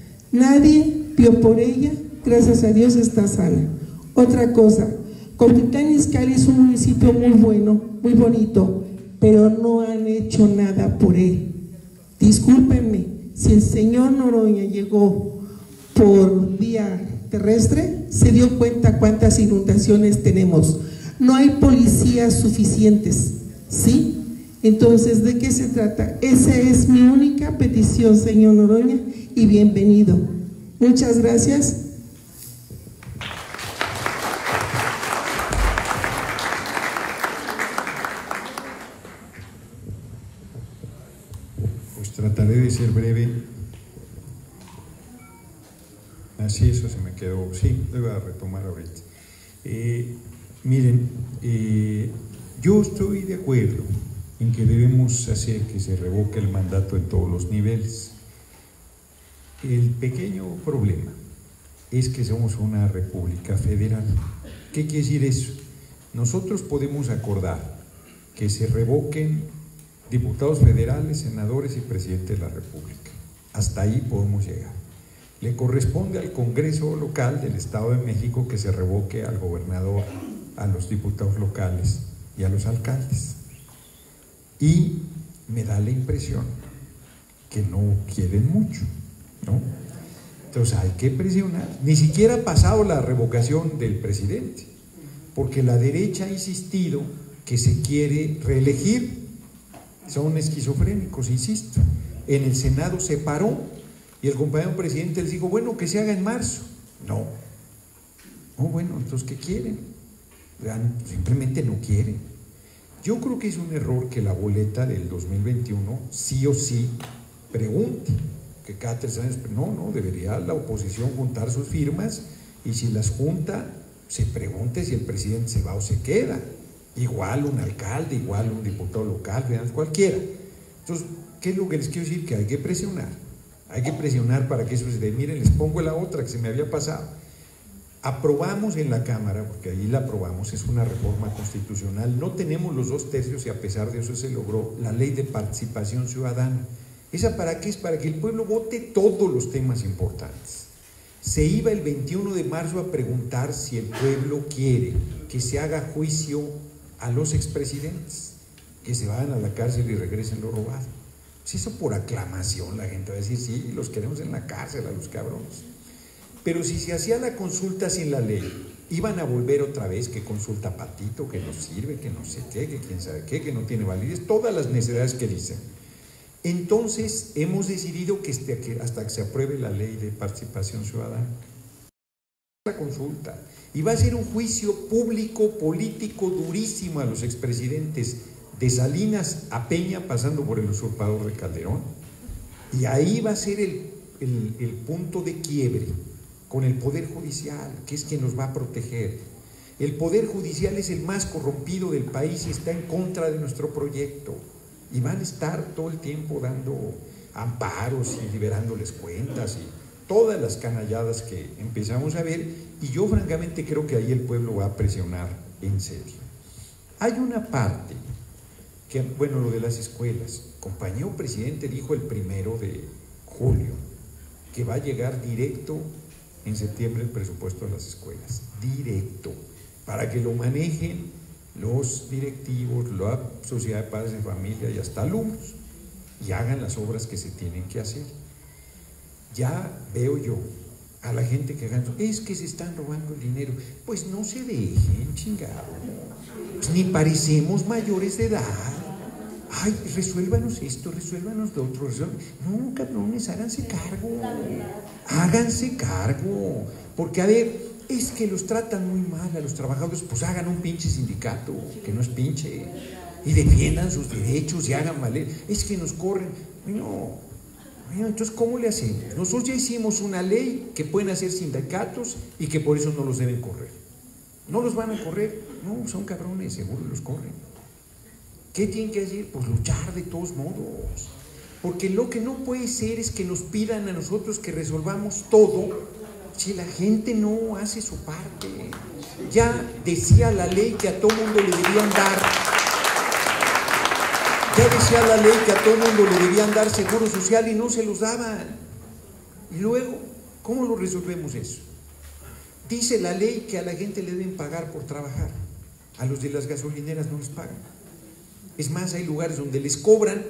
Nadie vio por ella, gracias a Dios está sana. Otra cosa, Cuautitlán Izcalli es un municipio muy bueno, muy bonito, pero no han hecho nada por él. Discúlpenme, si el señor Noroña llegó por vía terrestre, se dio cuenta cuántas inundaciones tenemos. No hay policías suficientes, ¿sí? Entonces, ¿de qué se trata? Esa es mi única petición, señor Noroña, y bienvenido. Muchas gracias. Pues trataré de ser breve. Así, eso se me quedó. Sí, lo voy a retomar ahorita. Miren, yo estoy de acuerdo en que debemos hacer que se revoque el mandato en todos los niveles. El pequeño problema es que somos una república federal. ¿Qué quiere decir eso? Nosotros podemos acordar que se revoquen diputados federales, senadores y presidente de la República. Hasta ahí podemos llegar. Le corresponde al Congreso local del Estado de México que se revoque al gobernador, a los diputados locales y a los alcaldes. Y me da la impresión que no quieren mucho, ¿no? Entonces hay que presionar. Ni siquiera ha pasado la revocación del presidente, porque la derecha ha insistido que se quiere reelegir. Son esquizofrénicos, insisto. En el Senado se paró y el compañero presidente les dijo, bueno, que se haga en marzo. No. Oh, bueno, entonces, ¿qué quieren? Simplemente no quieren. Yo creo que es un error que la boleta del 2021 sí o sí pregunte, que cada 3 años, no, debería la oposición juntar sus firmas y si las junta, se pregunte si el presidente se va o se queda. Igual un alcalde, igual un diputado local, cualquiera. Entonces, ¿qué es lo que les quiero decir? Que hay que presionar. Hay que presionar para que eso se dé. Miren, les pongo la otra que se me había pasado. Aprobamos en la Cámara, porque ahí la aprobamos, es una reforma constitucional, no tenemos los 2 tercios y a pesar de eso se logró la ley de participación ciudadana. ¿Esa para qué? Es para que el pueblo vote todos los temas importantes. Se iba el 21 de marzo a preguntar si el pueblo quiere que se haga juicio a los expresidentes, que se vayan a la cárcel y regresen lo robado. Pues eso por aclamación la gente va a decir, sí, los queremos en la cárcel a los cabrones. Pero si se hacía la consulta sin la ley, iban a volver otra vez que consulta patito, que no sirve, que no sé qué, que quién sabe qué, que no tiene validez, todas las necesidades que dicen. Entonces hemos decidido que hasta que se apruebe la ley de participación ciudadana, la consulta, y va a ser un juicio público, político durísimo a los expresidentes, de Salinas a Peña, pasando por el usurpador de Calderón, y ahí va a ser el punto de quiebre con el Poder Judicial, que es quien nos va a proteger. El Poder Judicial es el más corrompido del país y está en contra de nuestro proyecto, y van a estar todo el tiempo dando amparos y liberándoles cuentas y todas las canalladas que empezamos a ver, y yo francamente creo que ahí el pueblo va a presionar en serio. Hay una parte que, bueno, lo de las escuelas, el compañero presidente dijo el 1 de julio que va a llegar directo en septiembre el presupuesto de las escuelas, directo, para que lo manejen los directivos, la Sociedad de Padres de Familia y hasta alumnos, y hagan las obras que se tienen que hacer. Ya veo yo a la gente que hagan, es que se están robando el dinero. Pues no se dejen, chingado, pues ni parecemos mayores de edad. Ay, resuélvanos esto, resuélvanos lo otro. No, cabrones, háganse cargo, porque a ver, es que los tratan muy mal a los trabajadores, pues hagan un pinche sindicato, que no es pinche, y defiendan sus derechos y hagan valer. Es que nos corren, no, entonces ¿cómo le hacemos? Nosotros ya hicimos una ley que pueden hacer sindicatos y que por eso no los deben correr. No los van a correr, no, son cabrones, seguro los corren. ¿Qué tienen que hacer? Pues luchar de todos modos, porque lo que no puede ser es que nos pidan a nosotros que resolvamos todo si la gente no hace su parte. Ya decía la ley que a todo mundo le debían dar, seguro social y no se los daban. Y luego, ¿cómo lo resolvemos eso? Dice la ley que a la gente le deben pagar por trabajar, a los de las gasolineras no les pagan. Es más, hay lugares donde les cobran.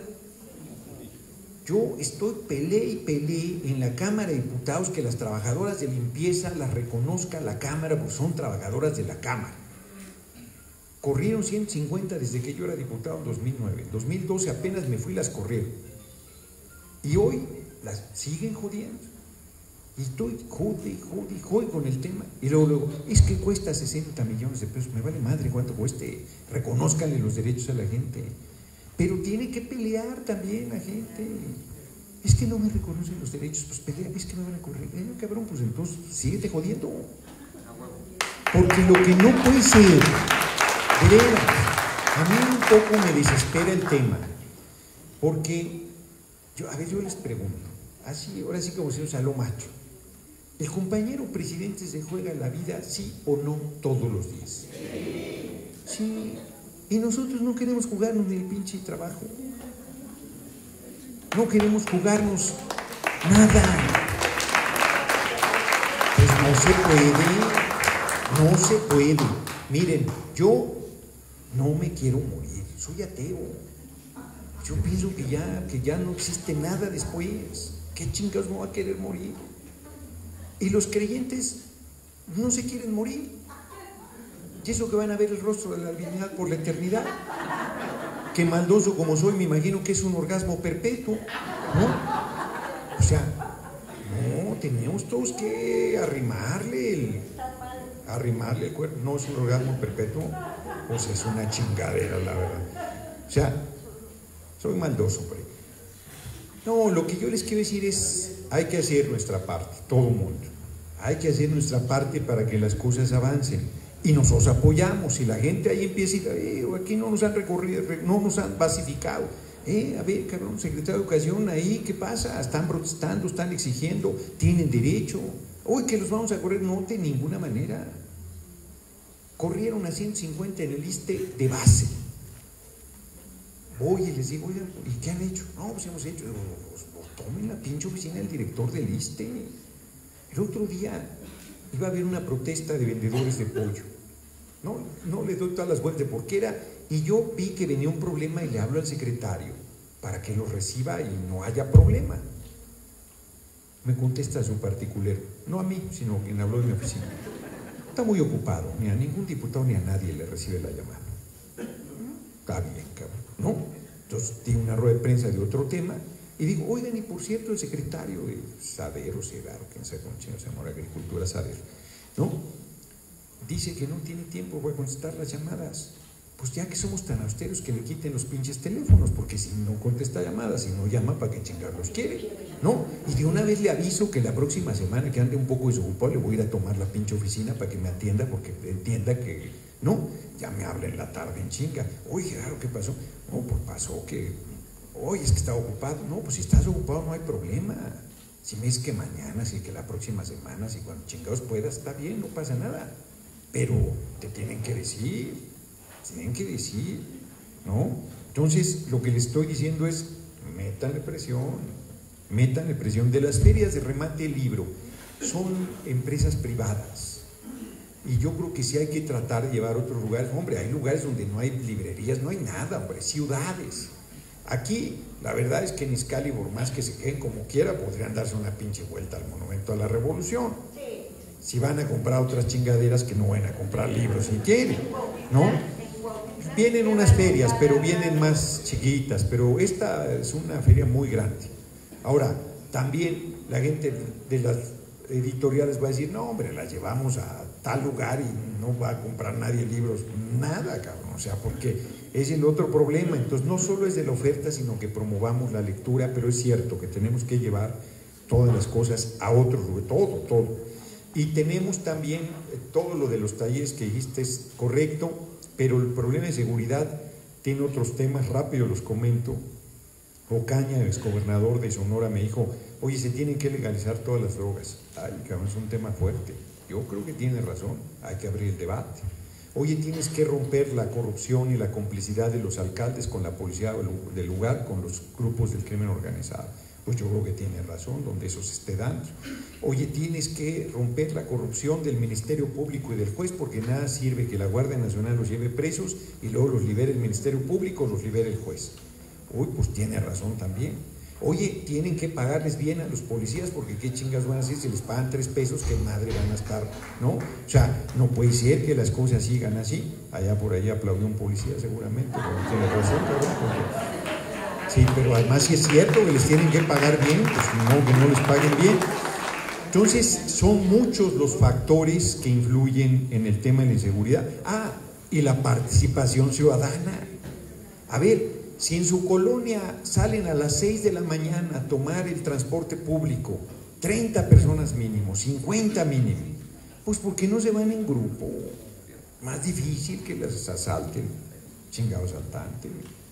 Yo peleé en la Cámara de Diputados que las trabajadoras de limpieza las reconozca la Cámara, porque son trabajadoras de la Cámara. Corrieron 150 desde que yo era diputado en 2009. En 2012 apenas me fui, las corrieron. Y hoy las siguen jodiendo. Y estoy jode con el tema. Y luego, es que cuesta 60 millones de pesos. Me vale madre cuánto cueste. Reconózcanle los derechos a la gente. Pero tiene que pelear también la gente. Es que no me reconocen los derechos, pues pelea, es que me van a correr. Cabrón, pues entonces síguete jodiendo. Porque lo que no puede ser, de veras, a mí un poco me desespera el tema. Porque, yo les pregunto, así, ahora sí como se usa lo macho. ¿El compañero presidente se juega la vida, sí o no, todos los días? Sí. Y nosotros no queremos jugarnos ni el pinche trabajo. No queremos jugarnos nada. Pues no se puede. Miren, yo no me quiero morir, soy ateo. Yo pienso que ya no existe nada después. ¿Qué chingados me va a querer morir? Y los creyentes no se quieren morir. ¿Y eso que van a ver el rostro de la divinidad por la eternidad? que maldoso como soy, me imagino que es un orgasmo perpetuo, ¿no? O sea, no, tenemos todos que arrimarle el cuerpo. No es un orgasmo perpetuo, pues es una chingadera, la verdad. O sea, soy maldoso, pero no, lo que yo les quiero decir es, hay que hacer nuestra parte, todo el mundo. Hay que hacer nuestra parte para que las cosas avancen. Y nosotros apoyamos. Si la gente ahí empieza a decir, aquí no nos han recorrido, no nos han pacificado. A ver, cabrón, secretario de Educación, ahí, ¿qué pasa? Están protestando, están exigiendo, tienen derecho. Hoy que los vamos a correr, no, de ninguna manera. Corrieron a 150 en el ISSSTE de base. Voy y les digo, oigan, ¿y qué han hecho? No, pues hemos hecho, pues tomen la pinche oficina del director del ISSSTE. El otro día iba a haber una protesta de vendedores de pollo. No le doy todas las vueltas de por qué era, y yo vi que venía un problema y le hablo al secretario para que lo reciba y no haya problema. Me contesta su particular, no a mí, sino quien habló de mi oficina. Está muy ocupado, ni a ningún diputado ni a nadie le recibe la llamada. Está bien, cabrón, ¿no? Entonces di una rueda de prensa de otro tema y digo, oigan, y por cierto, el secretario de Saber o Segaro, quién sabe cómo se llama, Agricultura, Saber, ¿no? Dice que no tiene tiempo para contestar las llamadas. Pues ya que somos tan austeros, que le quiten los pinches teléfonos, porque si no contesta llamadas, si no llama, ¿para qué chingarlos quiere? ¿No? Y de una vez le aviso que la próxima semana que ande un poco desocupado, le voy a ir a tomar la pinche oficina para que me atienda, porque entienda que, no, ya me habla en la tarde en chinga. Oye, Gerardo, ¿qué pasó? No, pues pasó que, oye, es que estaba ocupado. No, pues si estás ocupado no hay problema. Si me es que mañana, si que la próxima semana, si cuando chingados puedas, está bien, no pasa nada. Pero te tienen que decir, ¿no? Entonces, lo que le estoy diciendo es, métanle presión. De las ferias de remate del libro, son empresas privadas. Y yo creo que sí hay que tratar de llevar a otros lugares. Hombre, hay lugares donde no hay librerías, no hay nada, hombre, ciudades. Aquí, la verdad es que en Izcalli, por más que se queden como quiera, podrían darse una pinche vuelta al Monumento a la Revolución. Si van a comprar otras chingaderas, que no van a comprar libros si quieren, ¿no? Vienen unas ferias, pero vienen más chiquitas, pero esta es una feria muy grande. Ahora, también la gente de las editoriales va a decir, no, hombre, las llevamos a tal lugar y no va a comprar nadie libros, nada, cabrón, o sea, porque es el otro problema. Entonces, no solo es de la oferta, sino que promovamos la lectura, pero es cierto que tenemos que llevar todas las cosas a otro lugar, todo. Y tenemos también todo lo de los talleres que dijiste es correcto, pero el problema de seguridad tiene otros temas, rápido los comento. Ocaña, el exgobernador de Sonora, me dijo, oye, se tienen que legalizar todas las drogas. Ay, cabrón, es un tema fuerte. Yo creo que tiene razón, hay que abrir el debate. Oye, tienes que romper la corrupción y la complicidad de los alcaldes con la policía del lugar, con los grupos del crimen organizado. Pues yo creo que tiene razón, donde eso se esté dando. Oye, tienes que romper la corrupción del Ministerio Público y del juez, porque nada sirve que la Guardia Nacional los lleve presos y luego los libere el Ministerio Público o los libere el juez. Uy, pues tiene razón también. Oye, tienen que pagarles bien a los policías, porque qué chingas van a hacer si les pagan 3 pesos, qué madre van a estar, ¿no? O sea, no puede ser que las cosas sigan así. Allá por allá aplaudió un policía seguramente, pero tiene razón, porque... Sí, pero además sí es cierto que les tienen que pagar bien, pues no, que no les paguen bien. Entonces, son muchos los factores que influyen en el tema de la inseguridad. Ah, y la participación ciudadana. A ver, si en su colonia salen a las 6 de la mañana a tomar el transporte público, 30 personas mínimo, 50 mínimo, pues ¿por qué no se van en grupo? Más difícil que las asalten, chingado asaltante.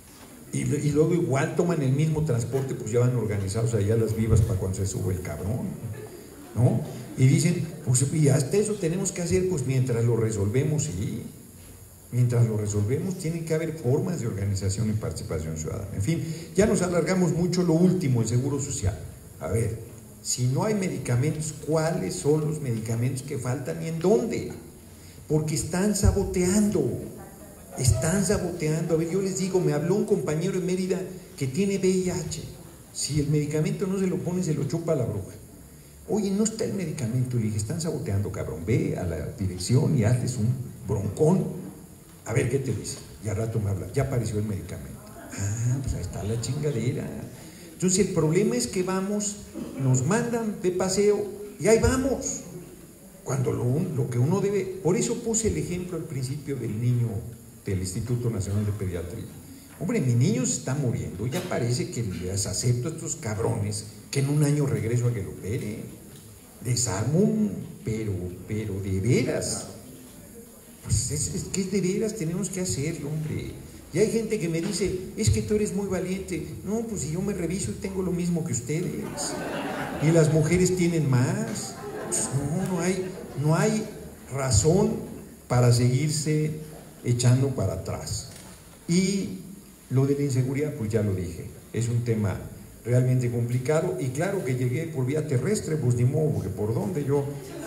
Y luego igual toman el mismo transporte, pues ya van organizados allá las vivas para cuando se sube el cabrón, ¿no? Y dicen, pues y hasta eso tenemos que hacer, pues mientras lo resolvemos, sí. Mientras lo resolvemos, tienen que haber formas de organización y participación ciudadana. En fin, ya nos alargamos mucho. Lo último, el seguro social. A ver, si no hay medicamentos, ¿cuáles son los medicamentos que faltan y en dónde? Porque están saboteando. A ver, yo les digo, me habló un compañero en Mérida que tiene VIH. Si el medicamento no se lo pone, se lo chupa la bruja. Oye, no está el medicamento. Le dije, están saboteando, cabrón. Ve a la dirección y hazles un broncón. A ver qué te dice. Y al rato me habla, ya apareció el medicamento. Pues ahí está la chingadera. Entonces el problema es que vamos, nos mandan de paseo y ahí vamos. Cuando lo que uno debe, por eso puse el ejemplo al principio del niño del Instituto Nacional de Pediatría. Hombre, mi niño se está muriendo, ya parece que les acepto a estos cabrones que en un año regreso a que lo opere. Desarmo, pero de veras. Pues es que de veras tenemos que hacerlo, hombre. Y hay gente que me dice, es que tú eres muy valiente. No, pues si yo me reviso y tengo lo mismo que ustedes. Y las mujeres tienen más. Pues no hay razón para seguirse echando para atrás. Y lo de la inseguridad, pues ya lo dije, es un tema realmente complicado, y claro que llegué por vía terrestre, pues ni modo, porque por donde yo,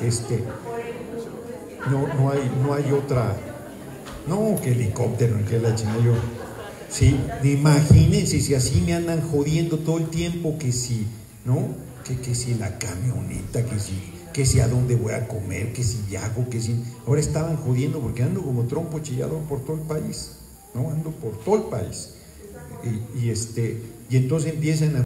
no hay otra, no, que helicóptero, que la chingada, yo, sí, imagínense si así me andan jodiendo todo el tiempo, que si, ¿no? Que si la camioneta, que si a dónde voy a comer, que si hago, que si, ahora estaban jodiendo porque ando como trompo chillador por todo el país, ¿no? Ando por todo el país, y entonces empiezan a